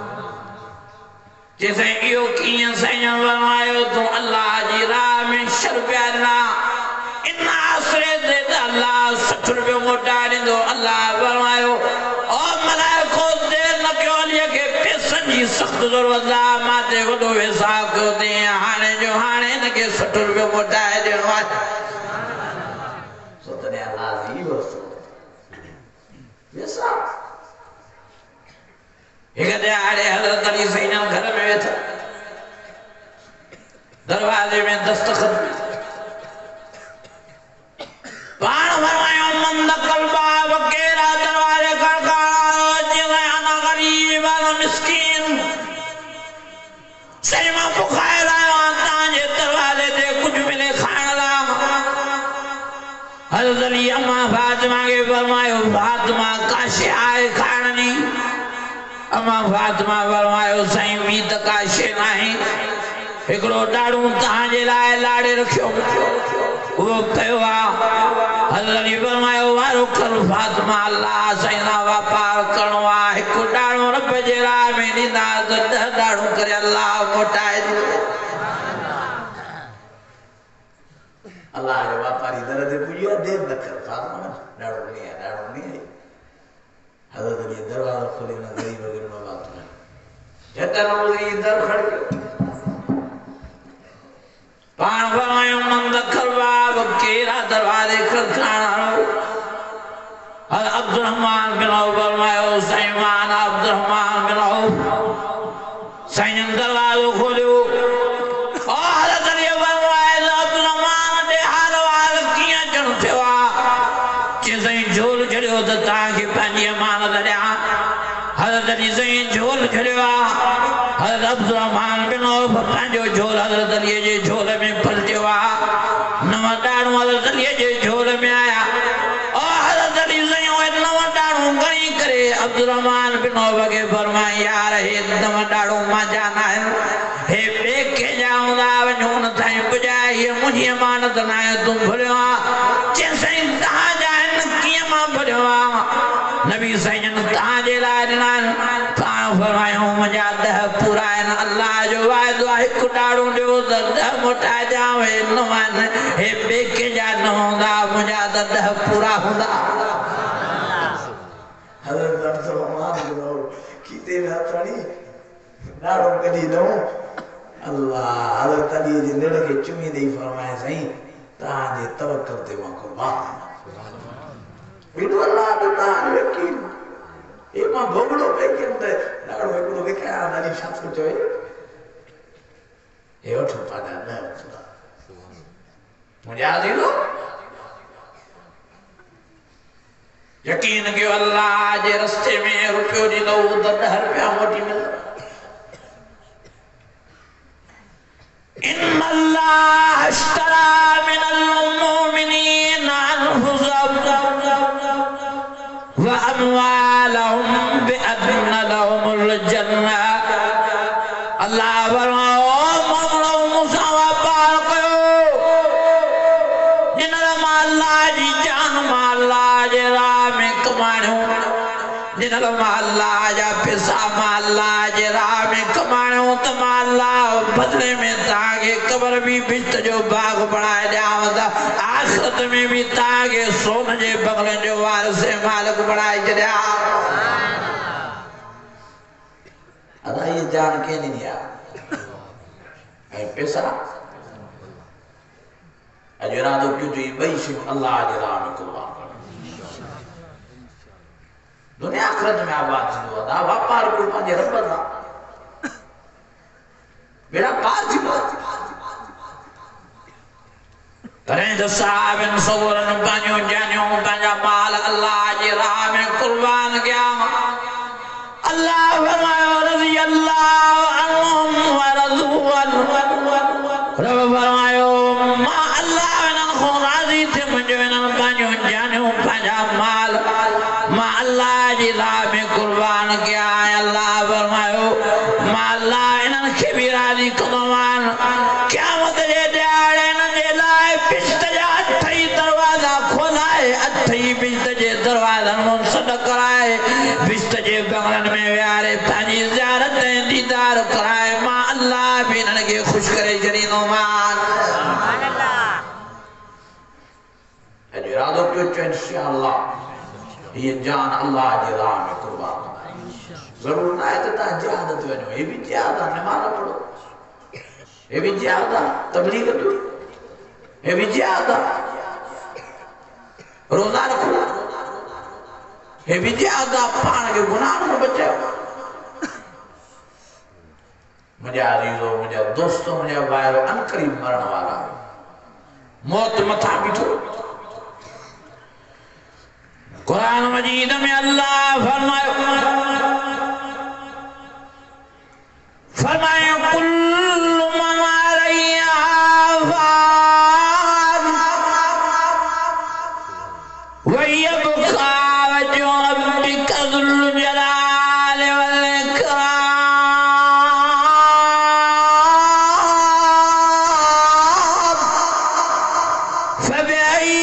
जैसे यो किया साईं फरमायो तो अल्लाह जी राह में शर प्यारना इन आसरे दे अल्लाह सठ रुपये मोटा दींदो अल्लाह फरमायो ओ मलाइको देर न कयो अली के पैसन जी सख्त जरूरत आ माते वडो हिसाब कयो दे हाने जो हाने न के सठ रुपये मोटा देनो आहे सो तने अल्लाह जी वसो वैसा एक दिहाड़े हज़रत अली साईं घर में बैठा दरवाजे में दस्तखत पान फरमायो मंद कल्बा वकेरा दरवाजे खड़काओ जिले अना गरीब अना मिस्कीन सही मां पुखाए लायो तांजे दरवाजे ते कुछ मिले खाण ला हज़रत अली अम्मा फातिमा के फरमायो फातिमा काशे आए खाण नी अम्मा फातिमा फरमायो साईं मी त काशे नाही एकड़ो डाड़ू तांजे लाए लाड़े रखियो वो कयो हज़रत अली फरमायो वारो कर फातिमा अल्लाह साईं ना व्यापार करणो आहे हिकु डाड़ू रब जे राह में ॾींदा त ॾह डाड़ू करे अल्लाह मोटाए अल्लाह जो व्यापारी दर ते पुॼियो देर न कर फातिमा डाड़ू नहीं है डाड़ू नहीं है हज़रत अली दरवाजा खोले ना गरीब वगैरह में बात में जतन मुझे इधर खड़के पान फरमायो मंद खरवा वकेरा दरवाजे खड़काना हर अब्दुर्रहमान बिन औफ फरमायो साईं मान अब्दुर्रहमान बिन औफ साईं दरवाजो खोलियो ओ हज़रत अली फरमायो अब्दुर्रहमान दे हाल वाल किया जण थियो जे साईं झोल छड़ियो त ताके पंहिंजी अमानत ॾियां हज़रत अली साईं झोल छड़ियो हज़रत अब्दुर्रहमान बिन औफ पंहिंजो झोल हज़रत अली जे झोल में पलटियो नव डाणू हज़रत अली जे झोल में आया ओ हज़रत अली साईं ओए नव डाणू गणी करे अब्दुर्रहमान बिन औफ के फरमाया यार हे नव डाणू मां जाना है हे बेके जाऊंदा वञो न ताईं पुॼाए हीअ मुंहिंजी अमानत न आहे तूं भरियो जे साईं तव्हां जा आहिनि कीअं मां भरियो नबी साईं तव्हांजे लाइ ॾिना पाण फरमायो मुंहिंजा ॾह पूरा आहिनि अल्लाह जो वाइदो आहे हिकु डाड़ू ॾियो त ॾह मोटाए ॾियां नव आहिनि हे ॿिए कंहिंजा न हूंदा मुंहिंजा त ॾह पूरा हूंदा हज़रत अब्दुर्रहमान खीते में हथड़ी नाड़ो कदी लो अल्लाह हज़रत अली जी निड़ के चुमी दे फरमाए सही ता जे तवक्कुल ते मां कुर्बान बिनु अल्लाह तो ता वकील ए मां भोगड़ो पे के नाड़ो एकड़ो देखा अली छा सोचो ए ओठो पादा न मुझे आदि लो यकीन के अल्लाह जे रस्ते में रुपयो दी लो दस रुपया मोटी मिल इन अल्लाह अश्तरा मिनल मुमिनीना अनफुसहुम व अमवालहुम बिअन्न लहुमुल जन्ना अल्लाह फरमाओ मोमिनो मुसावा पार कयो जिनरा अल्लाह जी जान अल्लाह जे राह में कमाणो जिनरा अल्लाह जा पैसा अल्लाह जे राह में कमाणो त अल्लाह बदले में ताके कब्र भी बिस्त जो बाग बनाए दिया आखिरत में भी ताके सोन जे बंगले जो वारिस मालिक बनाए दिया अदा ये जान के नहीं दिया ऐ पैसा अजरा तो क्यों जी भाई शिव अल्लाह जे राह में कुर्बान दुनिया आखिरत में आबाद थींदो अदा व्यापार को पंहिंजे रब सां बेड़ा पार थींदो तॾहिं त साहिबनि सवरनि पंहिंजूं जानियूं पंहिंजा माल अल्लाह जे राह में कुर्बान कया अल्लाह फरमायो रज़ी अल्लाह अन्हुम व रज़ू अन्हु रब फरमायो मां अल्लाह इन्हनि खां राज़ी थी मुंहिंजो इन्हनि पंहिंजूं जानियूं पंहिंजा माल मां अल्लाह जी राह में कुर्बान कया अल्लाह फरमायो मां अल्लाह इन्हनि खे बि राज़ी कंदोमान क़यामत जे ॾियारे इन्हनि जे लाइ बिश्त जा अठई दरवाज़ा खोलाए अठई बिश्त जे दरवाज़नि मां सॾ कराए बिश्त जे बंगलनि में विहारे पंहिंजी ज़ियारत ऐं दीदार कराए मां अल्लाह बि इन्हनि खे ख़ुशि करे छॾींदोमान अॼु इरादो कयो चयो इंशाअल्लाह ये जान अल्लाह जे राह में कुर्बान जरूर ना है तो जिहाद ते वञो हे भी जिहाद आहे नमाज़ पढ़ो हे भी जिहाद आहे तबलीग कयो हे भी जिहाद आहे रोज़ा रखो हे भी जिहाद आहे पाण खे गुनाह खां बचायो मुंहिंजा अज़ीज़ो मुंहिंजा दोस्तो मुंहिंजा भाइरो अनकरीब मरण वारा मौत मथां बीठो कुरान मजीद में अल्लाह फरमायो फरमाया कुल्लु मन अलैहा फान व यबका वजहु रब्बिका ज़ुल जलाल वल इकराम फबिअय्यि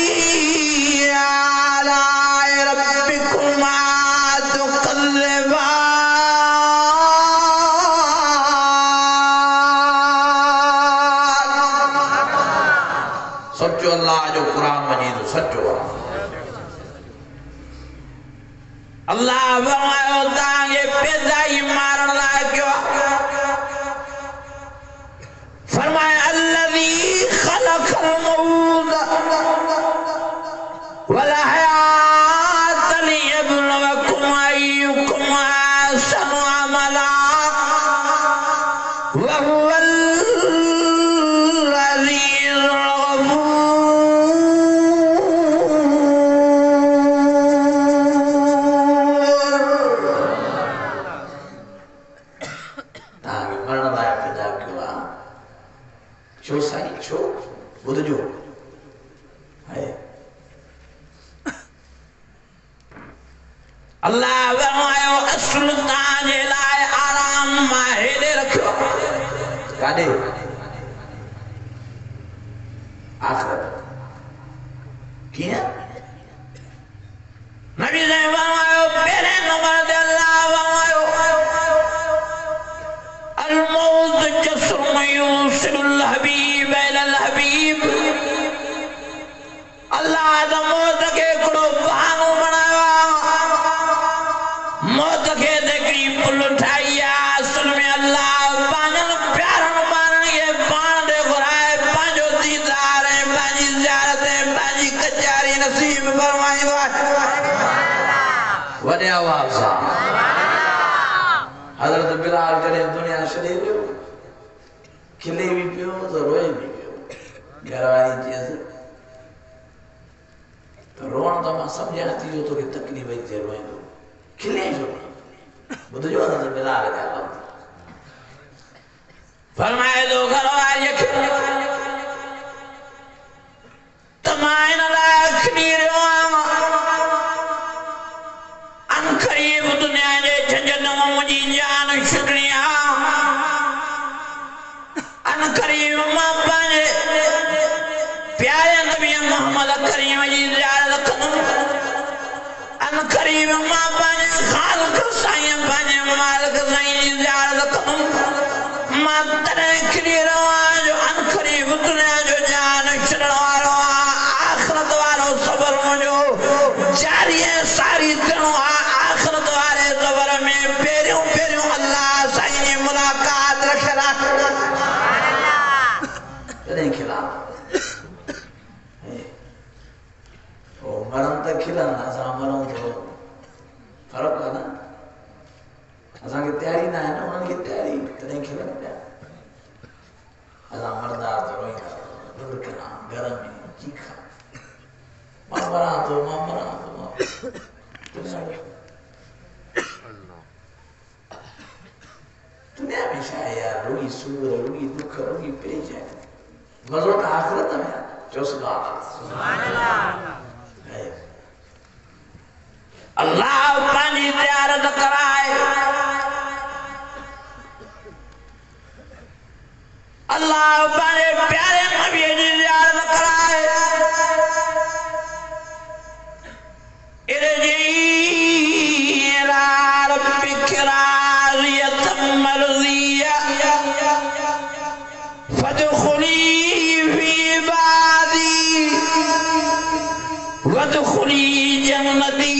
सच्चो अल्लाह जो कुरान मजीद सच्चो अल्लाह फरमायो तांगे पैदाई मारण लाइ कयो फरमाया अल्लज़ी खलक़ल मौत वल हयात लियब्लुवकुम अय्युकुम अहसनु अमला व हुवल छो साईं छो ॿुधजो अल्लाह फरमायो असुल तांजे लाइ आराम मां हेॾे रखियो काॾे आख़िरत कीअं नबी ने फरमायो पहिरें नंबर ते अल्लाह फरमायो अल मौत जस्रुम यूसिलुल हबीब इलल हबीब अल्लाह द मौत के हिकिड़ो बहानो बनायो मौत के हिकिड़ी पुल ठाही आहे असल में अल्लाह वॾे आवाज़ सां हज़रत बिलाल जॾहिं दुनिया छॾे वियो खिले भी पियो तो रोए भी पियो घर वारी चयसि तो रोअण तो मां सम्झां थी जो तोखे तकलीफ़ थी रोईंदो खिले छो ॿुधजो हज़रत बिलाल जा लफ़्ज़ फरमाए तो घर वारी तमाइन लाइ खिली रहियो आहियां अन क़रीब दुनिया जे झंझट मां मुंहिंजी जान छुटणी आहे अन करीम मां पंहिंजे प्यारे नबी मोहम्मद करीम जी ज़ियारत कंदुमि अन करीम मां पंहिंजे ख़ालिक साईं पंहिंजे मालिक साईं जी ज़ियारत कंदुमि मां तॾहिं खिली रहियो आहियां जो अन करीब दुनिया जो जान छॾण वारो आहे आख़िरत वारो सबर मुंहिंजो जारी ऐं सारी थियणो आहे आख़िरत वारे सबर में पहिरियों पहिरियों अल्लाह साईं जी मुलाक़ात रखियलु आहे तॾहिं खिला ओ मरण त खिलनि असां मरूं थोरो फ़र्क़ु आहे न असांखे तयारी न आहे न उन्हनि खे तयारी तॾहिं खिलनि पिया असां मरदा त रोईंदा दुर्गना घर में चीखा मां मरां थो मां मरां थो मां दुनिया में छा आहे यार रुगी सूर रुगी दुख रुगी परेशानी मज़ो त आख़िरत में आहे चओ सुभान अल्लाह अल्लाह पंहिंजी ज़ियारत कराए अल्लाह पंहिंजे प्यारे नबीअ जी ज़ियारत कराए इरजी इला रब्बिक राज़ियतम मर्ज़िया फदखुली फी इबादी वदखुली जन्नती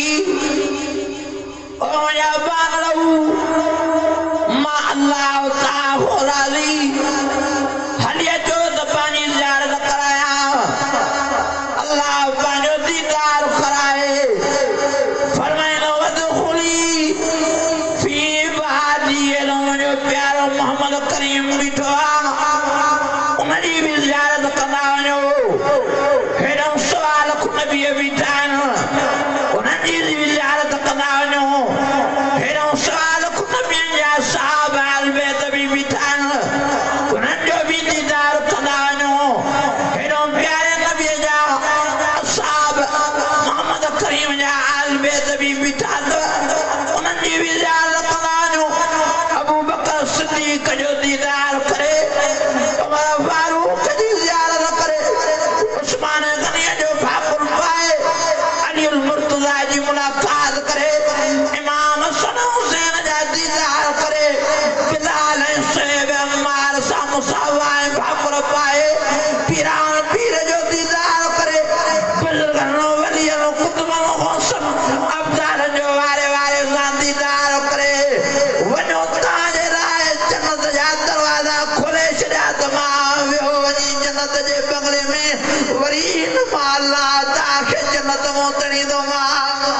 ओ या बानू मा अल्लाह ताहो राज़ी हलिया जो त पानी ज़ियारत कराया अल्लाह पांजो दीदार कराए फरमाइनो वदखुली फी इबादी लो मुंहिंजो प्यारो मोहम्मद करीम बीठो आहे उनजी बि ज़ियारत कंदा वञो हेॾो सवाल नबी बीठा आहिनि उन्हनि जी बि ज़ियारत कंदा वञो हेॾो सवाल नबियुनि जा साहब अहल बैत बि बीठा आहिनि उन्हनि जो बि दीदार कंदा वञो हेॾो प्यारे नबीअ जा साहब मोहम्मद करीम जा अहल बैत बि बीठा उन्हनि जी बि ज़ियारत कंदा वञो अबू बकर सिद्दीक़ जो दीदार करे उमर फारूक जी ज़ियारत करे उस्मान गनी जो फाकुर पाए अली मुर्तज़ा जी मुलाकात करे इमाम हसन हुसैन जा दीदार करे बिलाल शैब अम्मार सा मुसावा फाकुर पाए पीरान पीर जो दीदार करे बुजुर्गन वलियन कुतुबन हुसन अब्दाल जो वारे वारे सा दीदार करे वनो ताजे राय जन्नत जा दरवाजा खोले छड़ा त मां वियो वनी जन्नत जे बंगले में वरी न माला ताके जन्नत मोतणी दो मां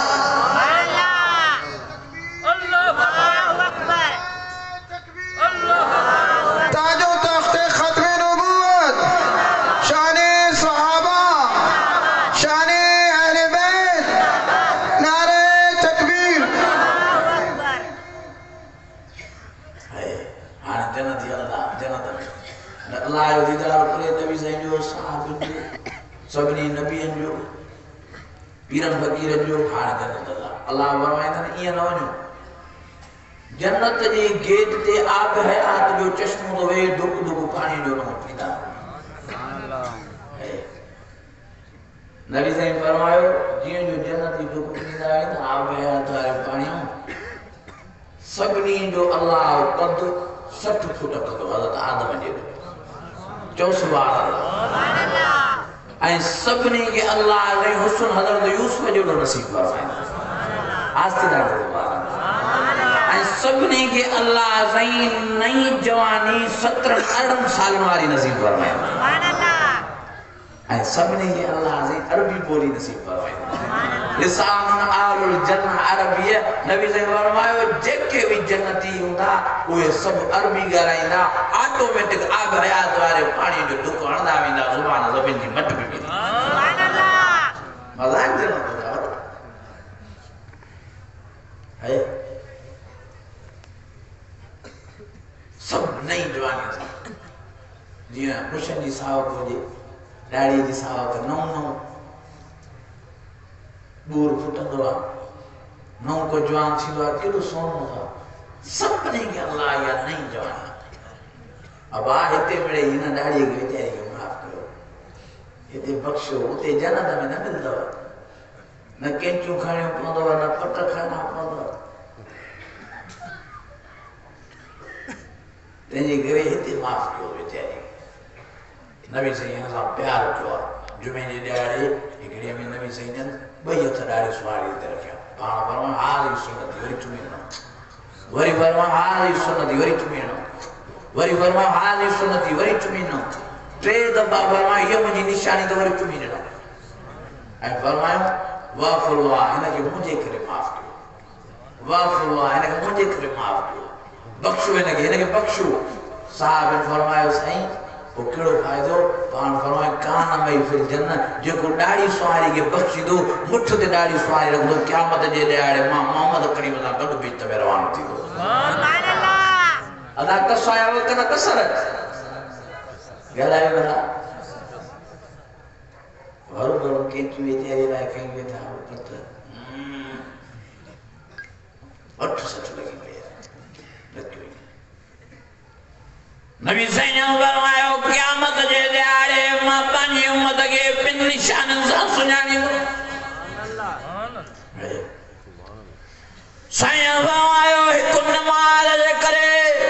सभिनी नबियन जो पीरन फकीरन जो हाणे जन्नत अल्लाह फरमाईंदा ईअं न वञो जन्नत जे गेट ते आब हयात जो चश्मो तो वे दुख दुख पानी जो न पींदा नबी साईं फरमायो जीअं जो जन्नत जी दुख पींदा आहिनि आब हयात वारे पाणी सभिनी जो अल्लाह कद सठ फुट कंदो हज़रत आदम जे चओ सुभान अल्लाह ऐं सभिनी के अल्लाह ने हुस्न हज़रत यूसुफ जो नसीब फरमायो आस्ते ॾाढो ऐं सभिनी के अल्लाह साईं नई जवानी सत्रहं अरिड़हं सालनि वारी नसीब फरमायो ऐं सभिनी के अल्लाह साईं अरबी ॿोली नसीब फरमायो लिसान आलुल जन्नह अरबिया नबी से फरमायो जेके भी जन्नती हुंदा उहे सब अरबी ॻाल्हाईंदा ऑटोमेटिक आग हयात वारे पानी जो दुख हणंदा वेंदा ज़ुबान ज़मीन जी मट में सुभान अल्लाह मजाक जो है सब नई जवानी जी मुशन जी सावक हुजे दाढ़ी जी सावक नौ नौ बूर फुटंदो आहे नौ को जवान थींदो आहे केॾो सोनो था सभिनी खे अल्लाह या नई जवानी अब आ हिते मिड़े हिन दाढ़ीअ खे वीचारी खे माफ़ कयो हिते बख़्शो उते जन्नत में न मिलंदव न कैंचूं खणियूं पवंदव न पट खणणा पवंदव तंहिंजे करे हिते माफ़ कयो वीचारी नबी साईं हिन सां प्यार कयो आहे जुमे जे ॾियारे हिकिड़े में नबी साईं जन ॿई हथ ॾाढी सुवारी ते रखिया पाण फरमायो हाल ई सुनती वरी चुमीनो वरी फरमायो हाल ई सुनती वरी चुमीनो वरी फरमायो हाल ई सुनती वरी चुमीनो टे दफ़ा फरमायो हीअ मुंहिंजी निशानी त वरी चुमी ॾिनो ऐं फरमायो वाह फुलवा हिनखे मुंहिंजे करे माफ़ कयो वाह फुलवा हिनखे मुंहिंजे करे माफ़ कयो बख़्शो हिनखे हिनखे बख़्शो साहिब फरमायो साईं वो केड़ो फायदो पान फरमाए कान मई फिर जन्नत जेको दाढ़ी सुवारी के बख्शी दो मुठ ते दाढ़ी सुवारी रख दो क़यामत जे ॾियारे मां मोहम्मद करीम सां गॾु बीच में रवानो थी दो सुभान अल्लाह अदा कसाया वकन कसर गलायो ना वरो वरो के तू वीचारे लाइ कई वेठा पत अठ सठ लगी पई नबी साईं फरमायो क़यामत जे ॾियारे मां पंहिंजी उम्मत खे ॿिनि निशाननि सां सुञाणींदो साईं फरमायो हिकु नमाज़ जे करे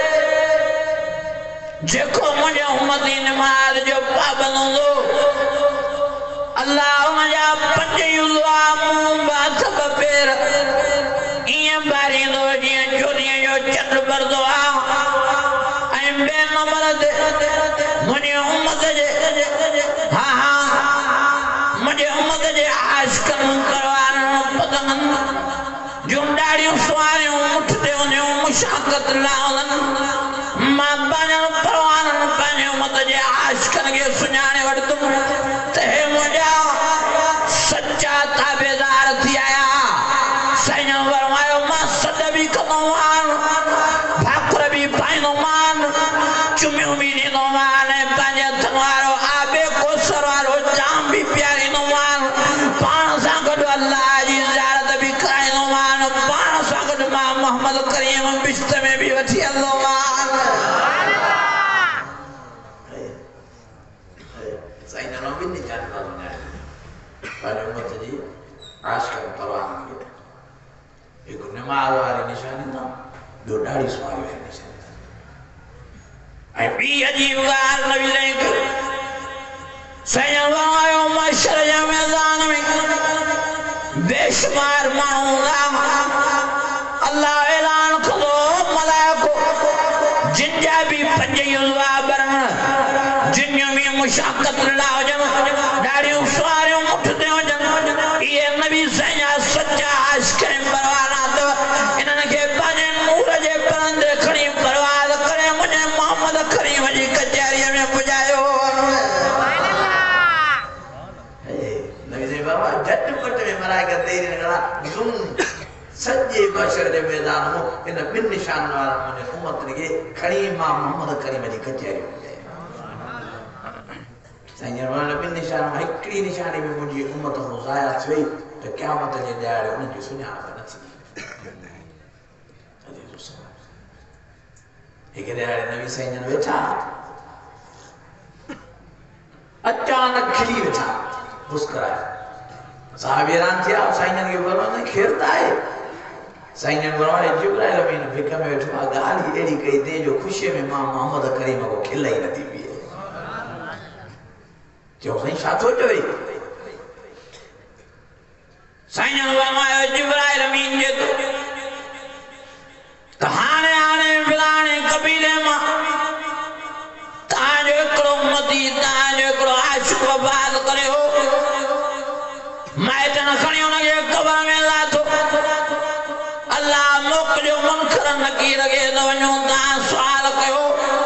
जेको मुंहिंजे उम्मती नमाज़ जो पाबंद हूंदो अल्लाह हुनजा पंज युज़वा मुंहुं बाथ ॿ पेर ईअं ॿारींदो जीअं चोरीअ जो चंड भरंदो आहे बे नंबर दे मुझे उम्मत जे हां हां मुझे उम्मत जे आशिकन करवान पदन जो दाढ़ियों सुवारियों मुठते उन्हें मुशाकत लावन मां बनन परवान पाने उम्मत जे आशिकन के सुञाणे वठदुम ते मुझा सच्चा ताबेदार थी आया साईं फरमायो मां सद भी कंदो आहियां भाकुर भी पाईंदो चुमियों भी नहीं मान पंहिंजे हथनि वारो आबे कोसर वारो जाम भी प्यारींदो मान पाण सां गॾु अल्लाह जी ज़ियारत भी कराईंदो मान पाण सां गॾु मां मोहम्मद करीम बिश्त में भी वठी हलंदो मान साईं जनो भी नहीं जानता दुनिया पर उम्मत जी आशिक़ परवान खे हिकु नमाज़ वारी निशानी ना ॿियो दाढ़ी सुवारी वारी निशानी ऐं ॿी अजीब ॻाल्हि नबी साईं साईं फरमायो महशर जे मैदान में बेशुमार माण्हू हूंदा अल्लाह ऐलान कंदो मलाइको जिन जा भी पंज युज़वा भरण जिन जूं भी मुशाक़त ला हुजनि ॾाढियूं सुवारियूं मुठिते हुजनि इहे नबी साईं जा सचा आशिक़ परवाना अथव इन्हनि खे पंहिंजे नूर जे परंदे खणी परवाज़ करे मुंहिंजे मोहम्मद करीम जी कचहरीअ में पुॼायो नबी साईं बाबा झटपट में मलाइका देरी न कंदा ज़ुम सॼे महशर जे मैदान में इन ॿिनि निशाननि वारा मुंहिंजे उम्मत खे खणी मां मोहम्मद करीम जी कचहरी में साईं जन ॿिनि निशान मां हिकिड़ी निशानी में मुंहिंजी उम्मत खां ज़ाया थी वई त क़यामत जे ॾियारे उन्हनि जी सुञाणप न थींदी हिकु ॾियारे नबी साईं जन वेठा अचानक खिली वेठा मुस्कुराए साहिब हैरान थिया साईं जन खे फरमायो खेरता आहे साईं जन फरमायो जिब्राइल अमीन फिक में वेठो आहे ॻाल्हि अहिड़ी कई ते जो ख़ुशीअ में मां मोहम्मद करीम को खिल ई नथी बीहे जो साईं छा थो चवे साईं जन फरमायो जिब्राइल अमीन जे त हाणे हाणे फिलाणे कबीले मां तव्हांजो हिकिड़ो उम्मती तव्हांजो हिकिड़ो आशिक़ वफ़ात करे हो माइटनि खणी हुनखे मुनकर नकीर के दवनो ता सवाल कयो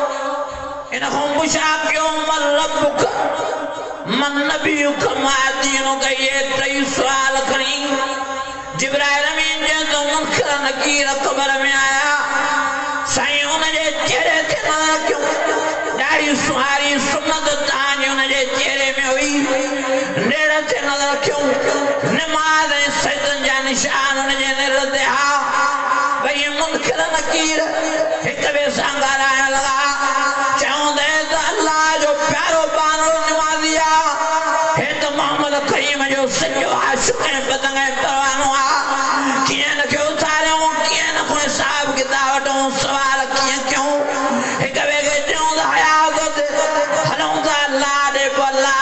इन को पुछा क्यों मल रब्बुक मन नबियुक मा दीनुक ये टई सवाल खणी जिब्राइल अमीन जे तो मुनकर नकीर कब्र में आया साईं उन जे चेहरे ते न क्यों दाढ़ी सुहारी सुन्नत तानी उन जे चेहरे में हुई नेड़े ते नजर क्यों नमाज सजदन जा निशान उन जे निर ते हा भई मुनकर नकीर एक वे संगारायण लगा चाहंदे त अल्लाह जो प्यारो बानो नमाजिया हे तो मोहम्मद करीम जो सजो आशिक बदंग परवानो आ किए न क्यों उतारे किए न कोई साहब किताब तो सवाल किए क्यों एक वे के जो हया दे हलों दा अल्लाह दे बल्ला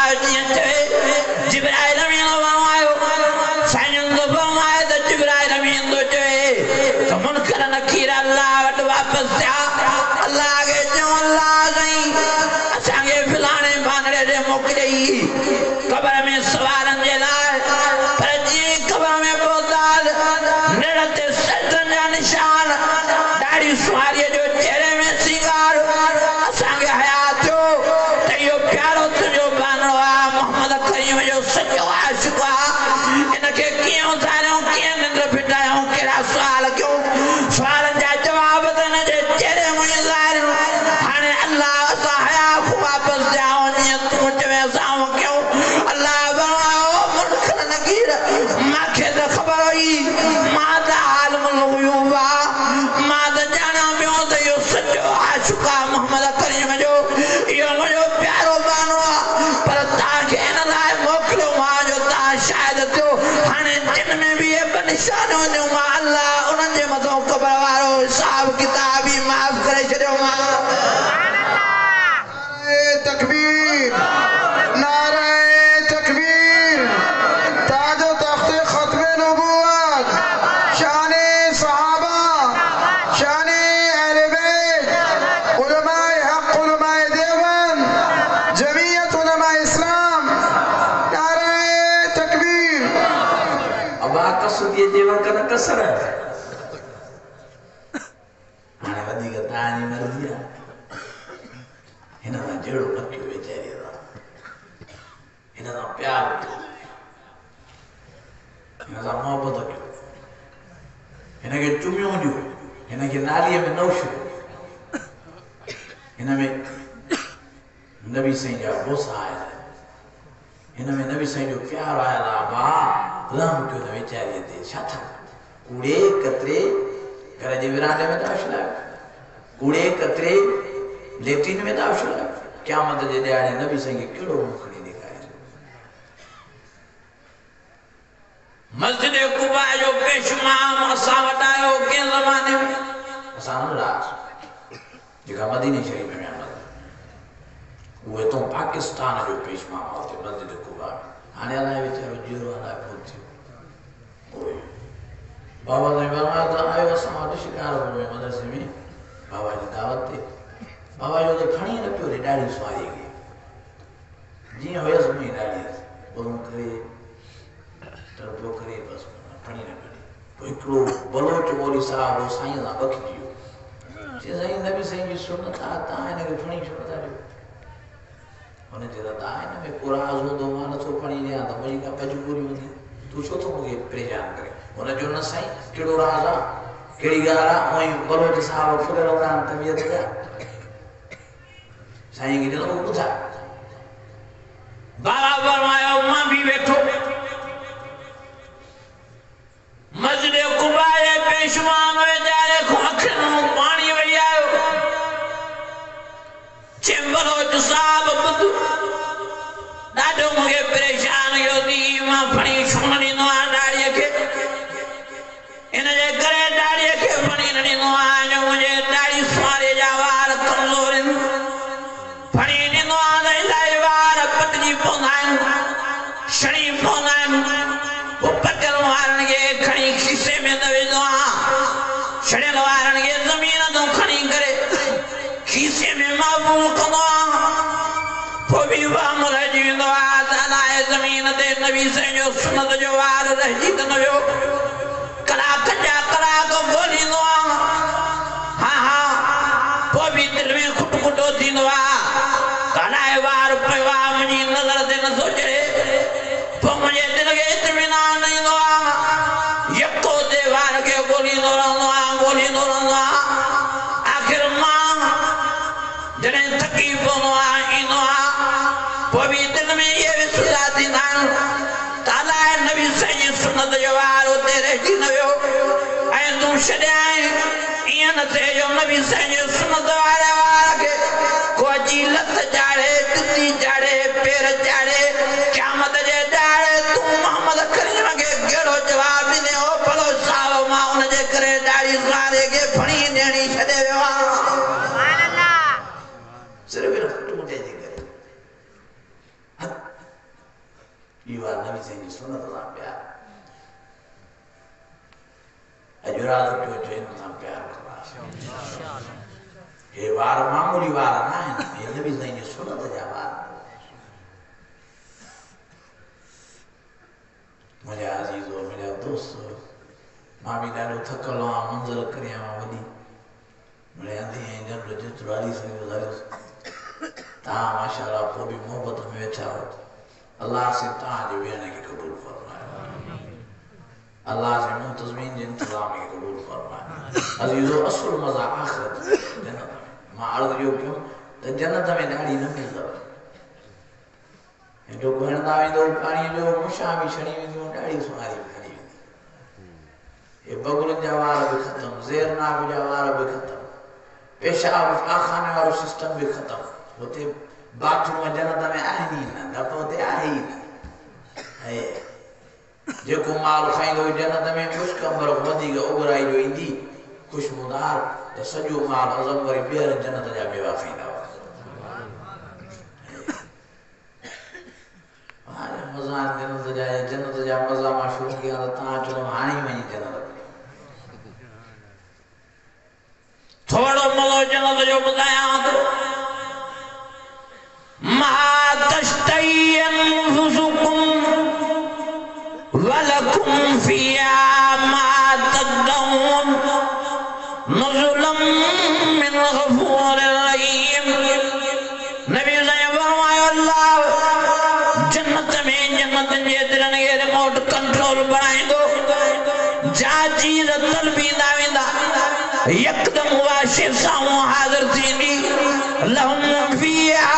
जी जिब्राइल अमीन आयो साईं दो फरमाए त जिब्राइल अमीन दो जे तो मुनकर नकीर अल्लाह वट वापस जा अल्लाह के जो अल्लाह गई असा के फलाने बानड़े दे मुक गई कब्र में सवारन जे लाए पर जी कब्र में बोताल नड़ते सजन जा निशान दाढ़ी सुहारी जो चेहरे में सिंगार असा के हयात जो तयो प्यारो तुझो बानो आ मोहम्मद करीम जो सच्चो आशिक आ इनके कियों थारो किए निंद्र फिटायो केड़ा सवाल क्यों सवालन जा जवाब देने जे चेहरे में ज़ाहिर हाने अल्लाह सा हया को वापस जाओ नियत मुझ में जाओ क्यों अल्लाह बनाओ मुनकर नकीर माखे द खबर हुई मादा आलमुल गुयूबा मादा जाना बियो त यो सच्चो आशिका मोहम्मद करीम जो यो मुझो प्यारो बानो पर ताके न लाए मोकलो मां जो ता शायद तो हाने जिन में भी ये निशानो जो मां अल्लाह उन जे मथो कब्र वारो हिसाब किताब ही माफ करे छड़ो मां तकबीर नारे तकबीर ताजो तख्ते खत्मे नबुवत शाने सहाबा शाने अहले बैत उलमाए हक उलमाए देवबंद जमीयत उलमाए इस्लाम नारे तकबीर अब कसर ये जेवर कन कसर हाने वधी का तानी मर्जी हिन दा जेड़ो नक्यो वेचारी दा हिन दा प्यार हिन दा मोहब्बत कयो हिन के चुमियो ॾियो हिन के नालीअ में नौशो हिन में नबी साईं जा बोसा आया हिन में नबी साईं जो प्यार आया भाउ रहम कयो त वेचारीअ ते छा था कूड़े कतरे घर जे विरांडे में दाख़िल आयो कूड़े कतरे लेटिन में दाखिल है क़यामत जे ॾियारे नबी साईं खे कहिड़ो मुंहुं खणी ॾेखारे मस्जिद कुबा जो पेशमाम असां वटि आयो कंहिं ज़माने में असां राज जेका मदीने शरीफ़ में आमद उहे तो पाकिस्तान जो पेशमाम हुते मस्जिद कुबा हाणे अलाए वीचारो जीरो अलाए कोन थियो उहे बाबा साईं फरमायो त आयो असां वटि शिकारपुर में मदरसे में बाबा जी दावत ते बाबा जो तो खणी न पियो रे ॾाढी सुवारी खे जीअं हुयसि उअं ई ॾाढी बोलूं करे तड़पियो करे बसि खणी न पियो पोइ हिकिड़ो बलोच ॿोली साहिबु हो साईं सां बखिजी वियो चई साईं नबी साईं जी सुनत आहे तव्हां हिनखे खणी छो नथा ॾियो हुन चयो त तव्हां हिन में को राज़ हूंदो मां नथो खणी ॾियां त मुंहिंजी का मजबूरी हूंदी तूं छो थो मूंखे परेशान करे हुन जो न साईं कहिड़ो राज़ आहे कहिड़ी ॻाल्हि आहे उअं ई बलोच साहिबु फुलियल हूंदा आहिनि तबियत जा साईं की दिल को बुझा बाबा फरमाया मां भी बैठो मस्जिद कुबा जे पेशमान वेचारे को अखिन में पानी वही आयो चेंबरो साहब बुध ॾाढो मूंखे परेशान कयो थी मां फणी छो न ॾींदो आहियां ॾाड़ीअ खे इन जे करे ॾाड़ीअ खे फणी न ॾींदो आहियां जो मुंहिंजे ॾाड़ी सुवारे जा वार कमज़ोर आहिनि फणी ॾींदो आहियां त इलाही वार पटिजी पवंदा आहिनि छणी पवंदा आहिनि पोइ पटियल वारनि खे खणी खीसे में न विझंदो आहियां छड़ियल वारनि खे ज़मीन तां खणी करे खीसे में महफ़ूज़ कंदो आहियां पोइ बि वाम रहिजी वेंदो आहे त अलाए ज़मीन ते नबी साईं जो सुनत जो वार रहिजी त न वियो कलाक जा कलाक ॻोल्हींदो आहियां जने थकी पवनो आ इनो आ पोइ बि दिल में ये विसुदा थींदा आहिनि ताला नबी सही सुन्नत जो वारो ते रहिजी न वियो ऐं तूं छॾियां ईअं न थिए जो नबी सही सुन्नत वारे वार खे को अची लत चाढ़े जुती चाढ़े पेर चाढ़े क़यामत जे ॾाड़े तूं मोहम्मद करीम खे कहिड़ो जवाब ॾिने हो भलो साहब मां उन जे करे ॾाढ़ी सारे खे फणी ॾियणी छॾे वियो आहियां सिर्फ़ टूटे जे करे इहो आहे नबी सही सुन्नत सां प्यार अॼु राति पियो चए हिन सां प्यार कंदासीं हे वार मामूली वार न आहिनि हे नबी सही जी सुन्नत जा वार मुंहिंजा अज़ीज़ो मुंहिंजा दोस्त मां बि ॾाढो थकल आहियां मंज़िल करे आहियां वॾी मुंहिंजे अंधी ऐं ॼण जेतिरो हली सघियो गुज़ारियोसि तव्हां माशाअल्लाह पोइ बि मोहबत में वेठा हो अल्लाह से तव्हांजे वेहण खे क़बूल फरमाए अल्लाह से मुंतज़मीन जे इंतज़ाम खे क़बूल फरमाए अज़ीज़ो असुल मज़ा आख़िरत जन्नत में मां अर्ज़ु इहो कयो त जन्नत में ॾाढ़ी न मिलंदव हेॾो घणंदा वेंदो पाणीअ जो मुछां बि छड़ी वेंदियूं ॾाढ़ी सुहारी बि खणी वेंदी हे बगुलनि जा वार बि ख़तमु ज़ेरनाग जा वार बि ख़तमु पेशाब आखाने वारो सिस्टम बि ख़तमु हुते बाथरूम जन्नत में आहिनि ई न न त हुते आहे ई न ऐं जेको माल खाईंदो जन्नत में मुश्क अंबर वधीक उघराई जो ईंदी ख़ुशबूदार त सॼो माल हज़म वरी ॿीहर जन्नत जा मेवा खाईंदा हुआ मज़ा जन्नत जा जन्नत जा मज़ा मां शुरू कया त तव्हां चयो हाणे ई वञी जन्नत थोड़ो मज़ो जन्नत जो ॿुधायां थो मा तश्तही अनफुसुकुम वलकुम फिया मा तदऊन नुज़ुलम मिन गफूरिर रहीम नबी ने फरमाया अल्लाह जन्नत में जन्नत जे दिलनि खे रिमोट कंट्रोल बनाईंदो जा चीज़ तलबींदा वेंदा यकदम उहा शइ साम्हूं हाज़िर थींदी लहुम फिहा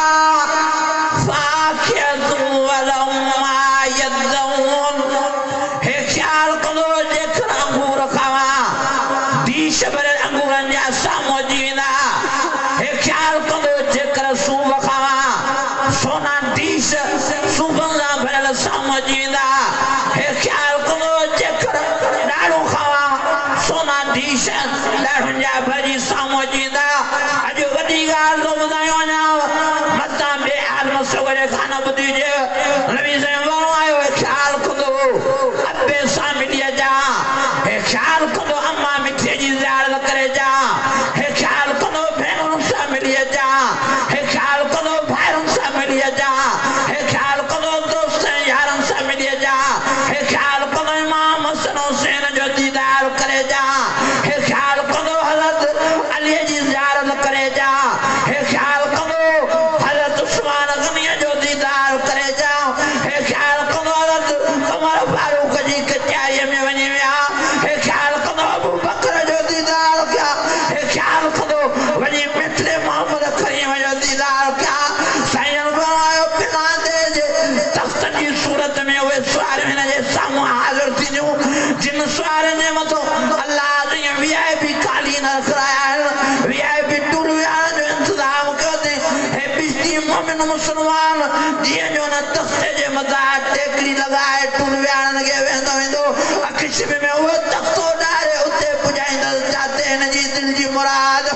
शबर अंगूरन जा सामो जीना हे ख्याल करो जेकर सूब खावा सोना डीश सूबन जा भरल सामो जीना हे ख्याल करो जेकर डाड़ो खावा सोना डीश डाड़न जा भरी सामो जीना अज वडी गाल तो बुधायो ना मता बे आलम सवरे खाना बुधी जे नबी से फरमायो ख्याल करो अबे सामिलिया जा हे ख्याल करो अम्मा मिठे जी करे जा हे ख्याल करो भेणुनि सां मिली जा हे ख्याल करो भाइरुनि सां मिली जा हे ख्याल करो दोस्त यारनि सां मिली जा हे ख्याल करो इमाम हसन हुसैन जो दीदार करे जा हे ख्याल करो हज़रत अली जी ज़ियारत करे जा हे ख्याल करो हज़रत उस्मान गनी जो दीदार करे जा हे ख्याल करो हज़रत उमर फारूक जी कचहरीअ में वञी विया हे ख्याल करो अबू बकर जो दीदार क्या हे ख्याल करो वही मिठले मोहम्मद करीम जो दीदार क्या साईं फरमायो बिना दे जे तख्त जी सूरत में वे सवार हिन जे साम्हूं हाज़िर थींदियूं जिन सवार ने मथो अल्लाह जी वीआईपी कालीन रखाया आहिनि वीआईपी टूर विहारण जो इंतज़ाम कयो अथई हे बिजली मोमिन मुसलमान जीअं जो न तख्ते जे मथां टेकड़ी लॻाए टूर विहारण खे वेंदो वेंदो अखिशिब में उहो तख्तो ॾारे उते पुॼाईंदसि जाते हिन जी दिल जी मुराद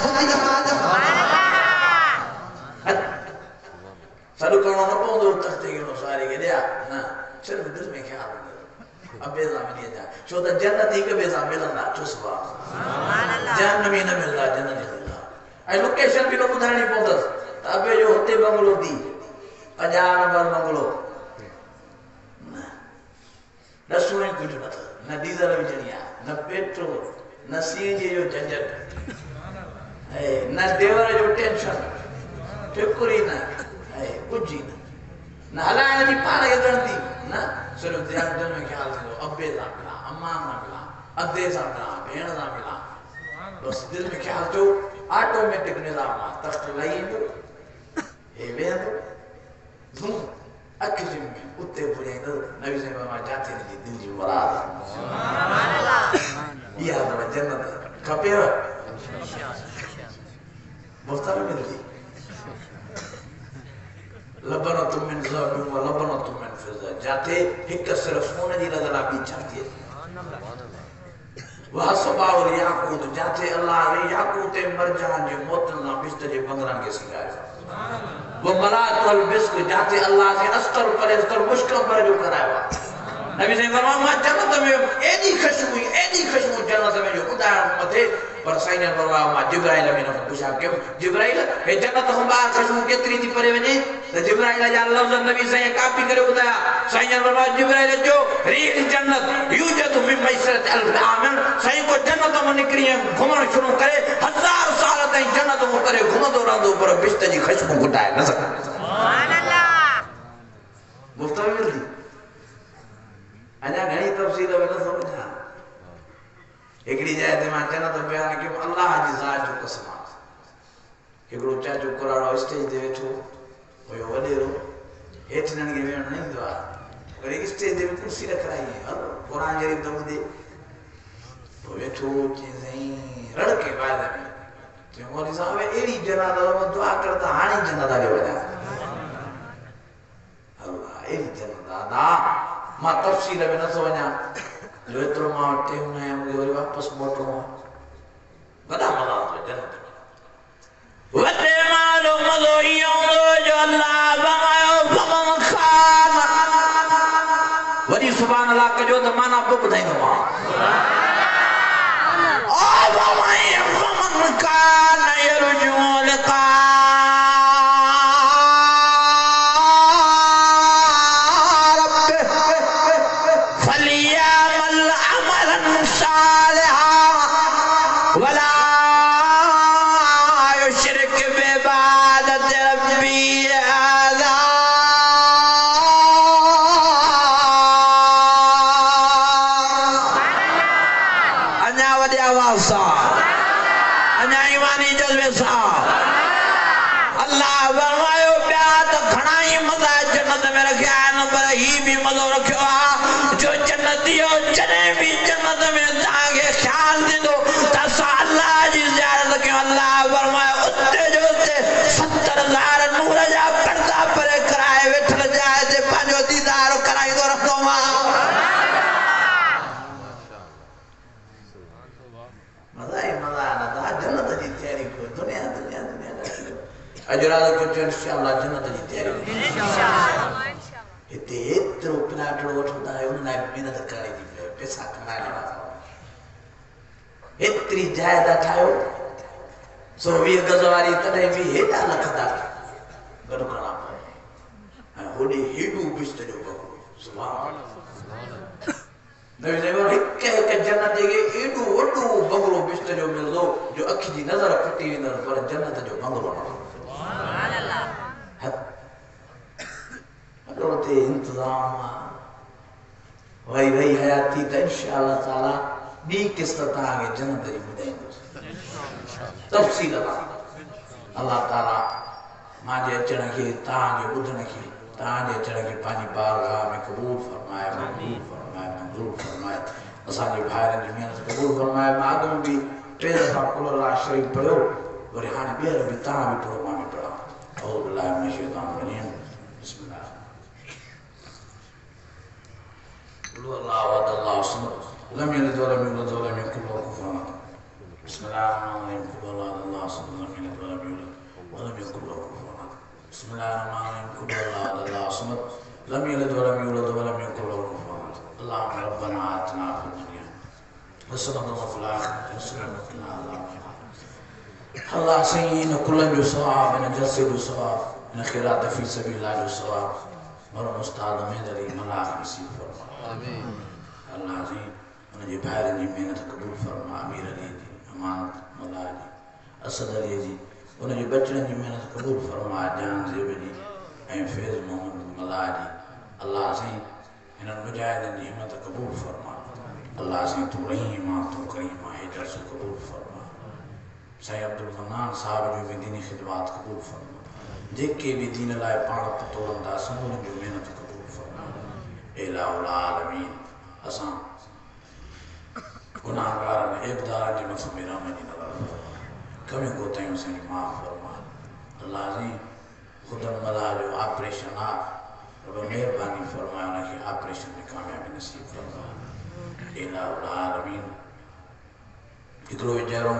सॾु करणो न पवंदो तख्ते खे सारे खे ॾिया न सिर्फ़ दिल में ख़्याल अबे सां मिली जा छो त जन्नत हिक ॿिए सां मिलंदा चुस्बा जन्नत में न मिलंदा जन्नत में मिलंदा ऐं लोकेशन बि न ॿुधाइणी पवंदसि त अबे जो हुते बंगलो थी पंजाह नंबर बंगलो न ॾसो ई कुझु न अथसि न डीज़ल विझणी आहे न पेट्रोल न सीएनजी जो झंझट न देवर जो टेंशन फिकुर ई न कुझु ई न न हलाइण जी पाण खे गणती न सिर्फ़ु ध्यानु दिल में ख़्याल थींदो अबे सां मिलां अम्मा सां मिलां अधे सां मिलां भेण सां मिलां बसि दिल में ख़्याल थियो ऑटोमेटिक निज़ाम आहे तख़्त लही ईंदो बेहद धूम अखियों में उत्ते पुरे तो नबी से मां जाते नहीं दिल जी मुराद सुभान अल्लाह ये हमारा जन्नत कपे मुफ्तार मिलती लबना तुम मिन ज़ाबिन व लबना तुम मिन फिज़ा जाते एक सिर्फ सोने दी नजर आ पी छाती है वह सबा और याकूत जाते अल्लाह रे याकूत मरजान जो मोतन ना बिस्त जे बंगरान के सिखाए वो मलातुल बिस्क जाते अल्लाह से अस्तर पर अस्तर मुश्किल पर जो कराया नबी से फरमाया मां जन्नत में एडी खुशबू एडी खुशबू जन्नत में जो खुदा मथे पर साईं ने फरमाया मां जिब्राइल में ने पूछा कि जिब्राइल हे जन्नत हम बाहर खुशबू केतरी थी परे वने तो जिब्राइल जा लफ्ज नबी से कॉपी करे बुधाया साईं ने फरमाया जिब्राइल जो रीह जन्नत यूजद मिन मैसरत अल्फ आमिन साईं को जन्नत में निकरी घुमण शुरू करे हजार साल ताईं जन्नत में करे घुमदो रहंदो पर बिस्त जी खुशबू घुटाए न सके सुभान अल्लाह मुफ्त में मिलती अजा घणी तफसील में न समझा एकड़ी जाए ते मां जन्नत बयान के अल्लाह जी ज़ात जो कसम एकड़ो चाचो कुराड़ो स्टेज ते वेठो होयो वडेरो हेठ नन के वेण नहीं दो अगर एक स्टेज ते कुर्सी रखाई है कुरान शरीफ तो दे तो वेठो चीज़ें रड़ के बाद में ते मौलवी साहब एड़ी जन्नत में दुआ करता हानी जन्नत आगे वजा अल्लाह एड़ी जन्नत दा मां तफसील में न समझा जो इतरो मां टे हुना है मुझे और वापस मोटो बड़ा मजा आता जन्नत वते मालो मजो यो जो अल्लाह बनायो फमन खान वरी सुभान अल्लाह कजो त माना को बुधाइनो मां ओ फमन फमन खान यरजू लिका अजराल को इंशाअल्लाह जन्नत जी तैयारी इंशाअल्लाह इते एतरो प्लाट वठदा है उन लाइ मेहनत करे दी पैसा कमाए ना एतरी जायदा ठायो सो वीह गज वारी तडे भी हेडा लखदा गड खणा है होडी हेडू बिस्त जो बको सुभान अल्लाह नबी ने वो एक एक जन्नत जे एडू वडू बंगलो बिस्त जो मिलदो जो अखी जी नजर फटी वेंदो पर जन्नत जो बंगलो सुभान अल्लाह हदोते इंतजाम वही वही हयाती त इंशाअल्लाह ताला बी किस्त तागे जन्नत जी बुधाइंदो तफसील अल्लाह ताला माजे अचण के तागे बुधण के ताजे अचण के पानी बारगाह में कबूल फरमाए मंजूर फरमाए मंजूर फरमाए असा जे भाइरन जी मेहनत कबूल फरमाए माग में भी टे दफा कुल अल्लाह शरीफ पढ़ो वरी हाने ॿीहर बि तव्हां बि पढ़ो मां बि पढ़ां औज़ बिल्लाहि मिनश शैतानिर रजीम बिस्मिल्लाह कुल अल्लाहु अहद अल्लाहु समद लम यलिद वलम यूलद वलम यकुल lahu कुफुवन अहद बिस्मिल्लाहिर्रहमानिर्रहीम कुल अल्लाहु अहद अल्लाहु समद लम यलिद वलम यूलद वलम यकुल lahu कुफुवन अहद बिस्मिल्लाहिर्रहमानिर्रहीम कुल अल्लाहु अहद अल्लाहु समद लम यलिद वलम यूलद वलम यकुल lahu कुफुवन अहद अल्लाहुम्मा रब्बना आतिना फिद दुनिया हसनतन व फिल आखिरति हसनतन व क़िना अज़ाबन अल्लाह सय्यिन कुल्लन जो सवाब न जसद सवाब न खैरात फी सबीलिल्लाह जो सवाब और उस्ताद में दली मलाक नसीब फरमा आमीन अल्लाह जी उन जे भाइरन जी मेहनत कबूल फरमा अमीर अली जी अमानत मौला जी असद अली जी उन जे बचड़न जी मेहनत कबूल फरमा जान ज़ेब जी ऐं फैज़ मोहम्मद मौला जी अल्लाह जी इन मुजाहिदन जी हिम्मत कबूल फरमा अल्लाह से तू रहीम तू करीम हैदर से कबूल फरमा साईं अब्दुल मन्नान साहब जो दीनी खिदमत कबूल फरमा जेके भी दीन लाए पाण पतोड़ंदा समून जो मेहनत कबूल फरमा इलाहुल आलमीन असां गुनाहगार ने इब्दार जे मस में रहमत नज़र कमी कोतायूं से माफ फरमा अल्लाह जी खुदा मला जो ऑपरेशन आ रब मेहरबानी फरमाए उनके ऑपरेशन में कामयाबी नसीब फरमा इलाहुल आलमीन हिकिड़ो वीचारो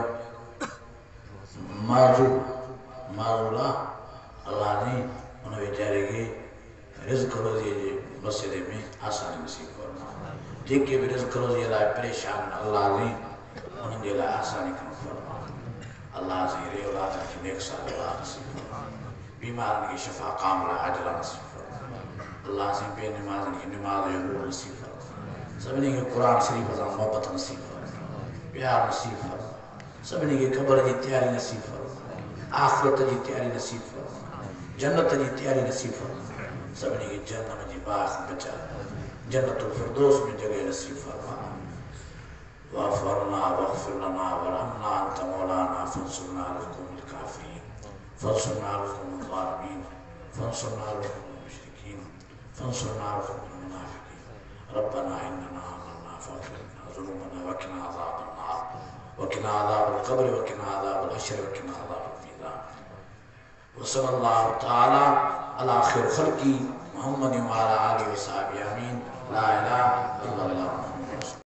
माज़ूर माज़ूरा अल्लाह ने उन वीचारे के रिज़्क़ रोज़ी जे मसले में आसानी नसीब फरमा जेके भी रिज़्क़ रोज़ी लाइ परेशान अल्लाह ने उन्हनि जे लाइ आसानी कम फरमा अल्लाह से रे औलाद के नेक साल नसीब फरमा बीमारन के शफा कामला अजला नसीब फरमा अल्लाह से बे नमाज़न की नमाज जो नूर नसीब फरमा सभिनी के कुरान शरीफ सां मोहब्बत नसीब फरमा प्यार नसीब फरमा सभिनी के क़ब्र जी तैयारी नसीब फरमा आखिरत जी तैयारी नसीब फरमा जन्नत जी तैयारी नसीब फरमा सभिनी के जन्नत जी बाग बचा जन्नतुल फिरदौस में जगह नसीब फरमा वाफ़रना वग़फ़िर लना वरहमना अंत मौलाना फंसुरना अलल क़ौमिल काफ़िरीन फंसुरना अलल क़ौमिल ज़ालिमीन फंसुरना अलल क़ौमिल मुशरिकीन फंसुरना अलल क़ौमिल मुनाफ़िक़ीन रब्बना इन्नना आमन्ना फ़ाग़फिर लना ज़ुनूबना वक़िना अज़ाबन नार वक़िना अज़ाबल क़ब्र वक़िना अज़ाबल हश्र वक़िना अज़ाबल मीज़ान वसल्लल्लाहु तआला अला खैर खल्क़ी मुहम्मद व अला आलिहि व सहाबिही आमीन ला इलाहा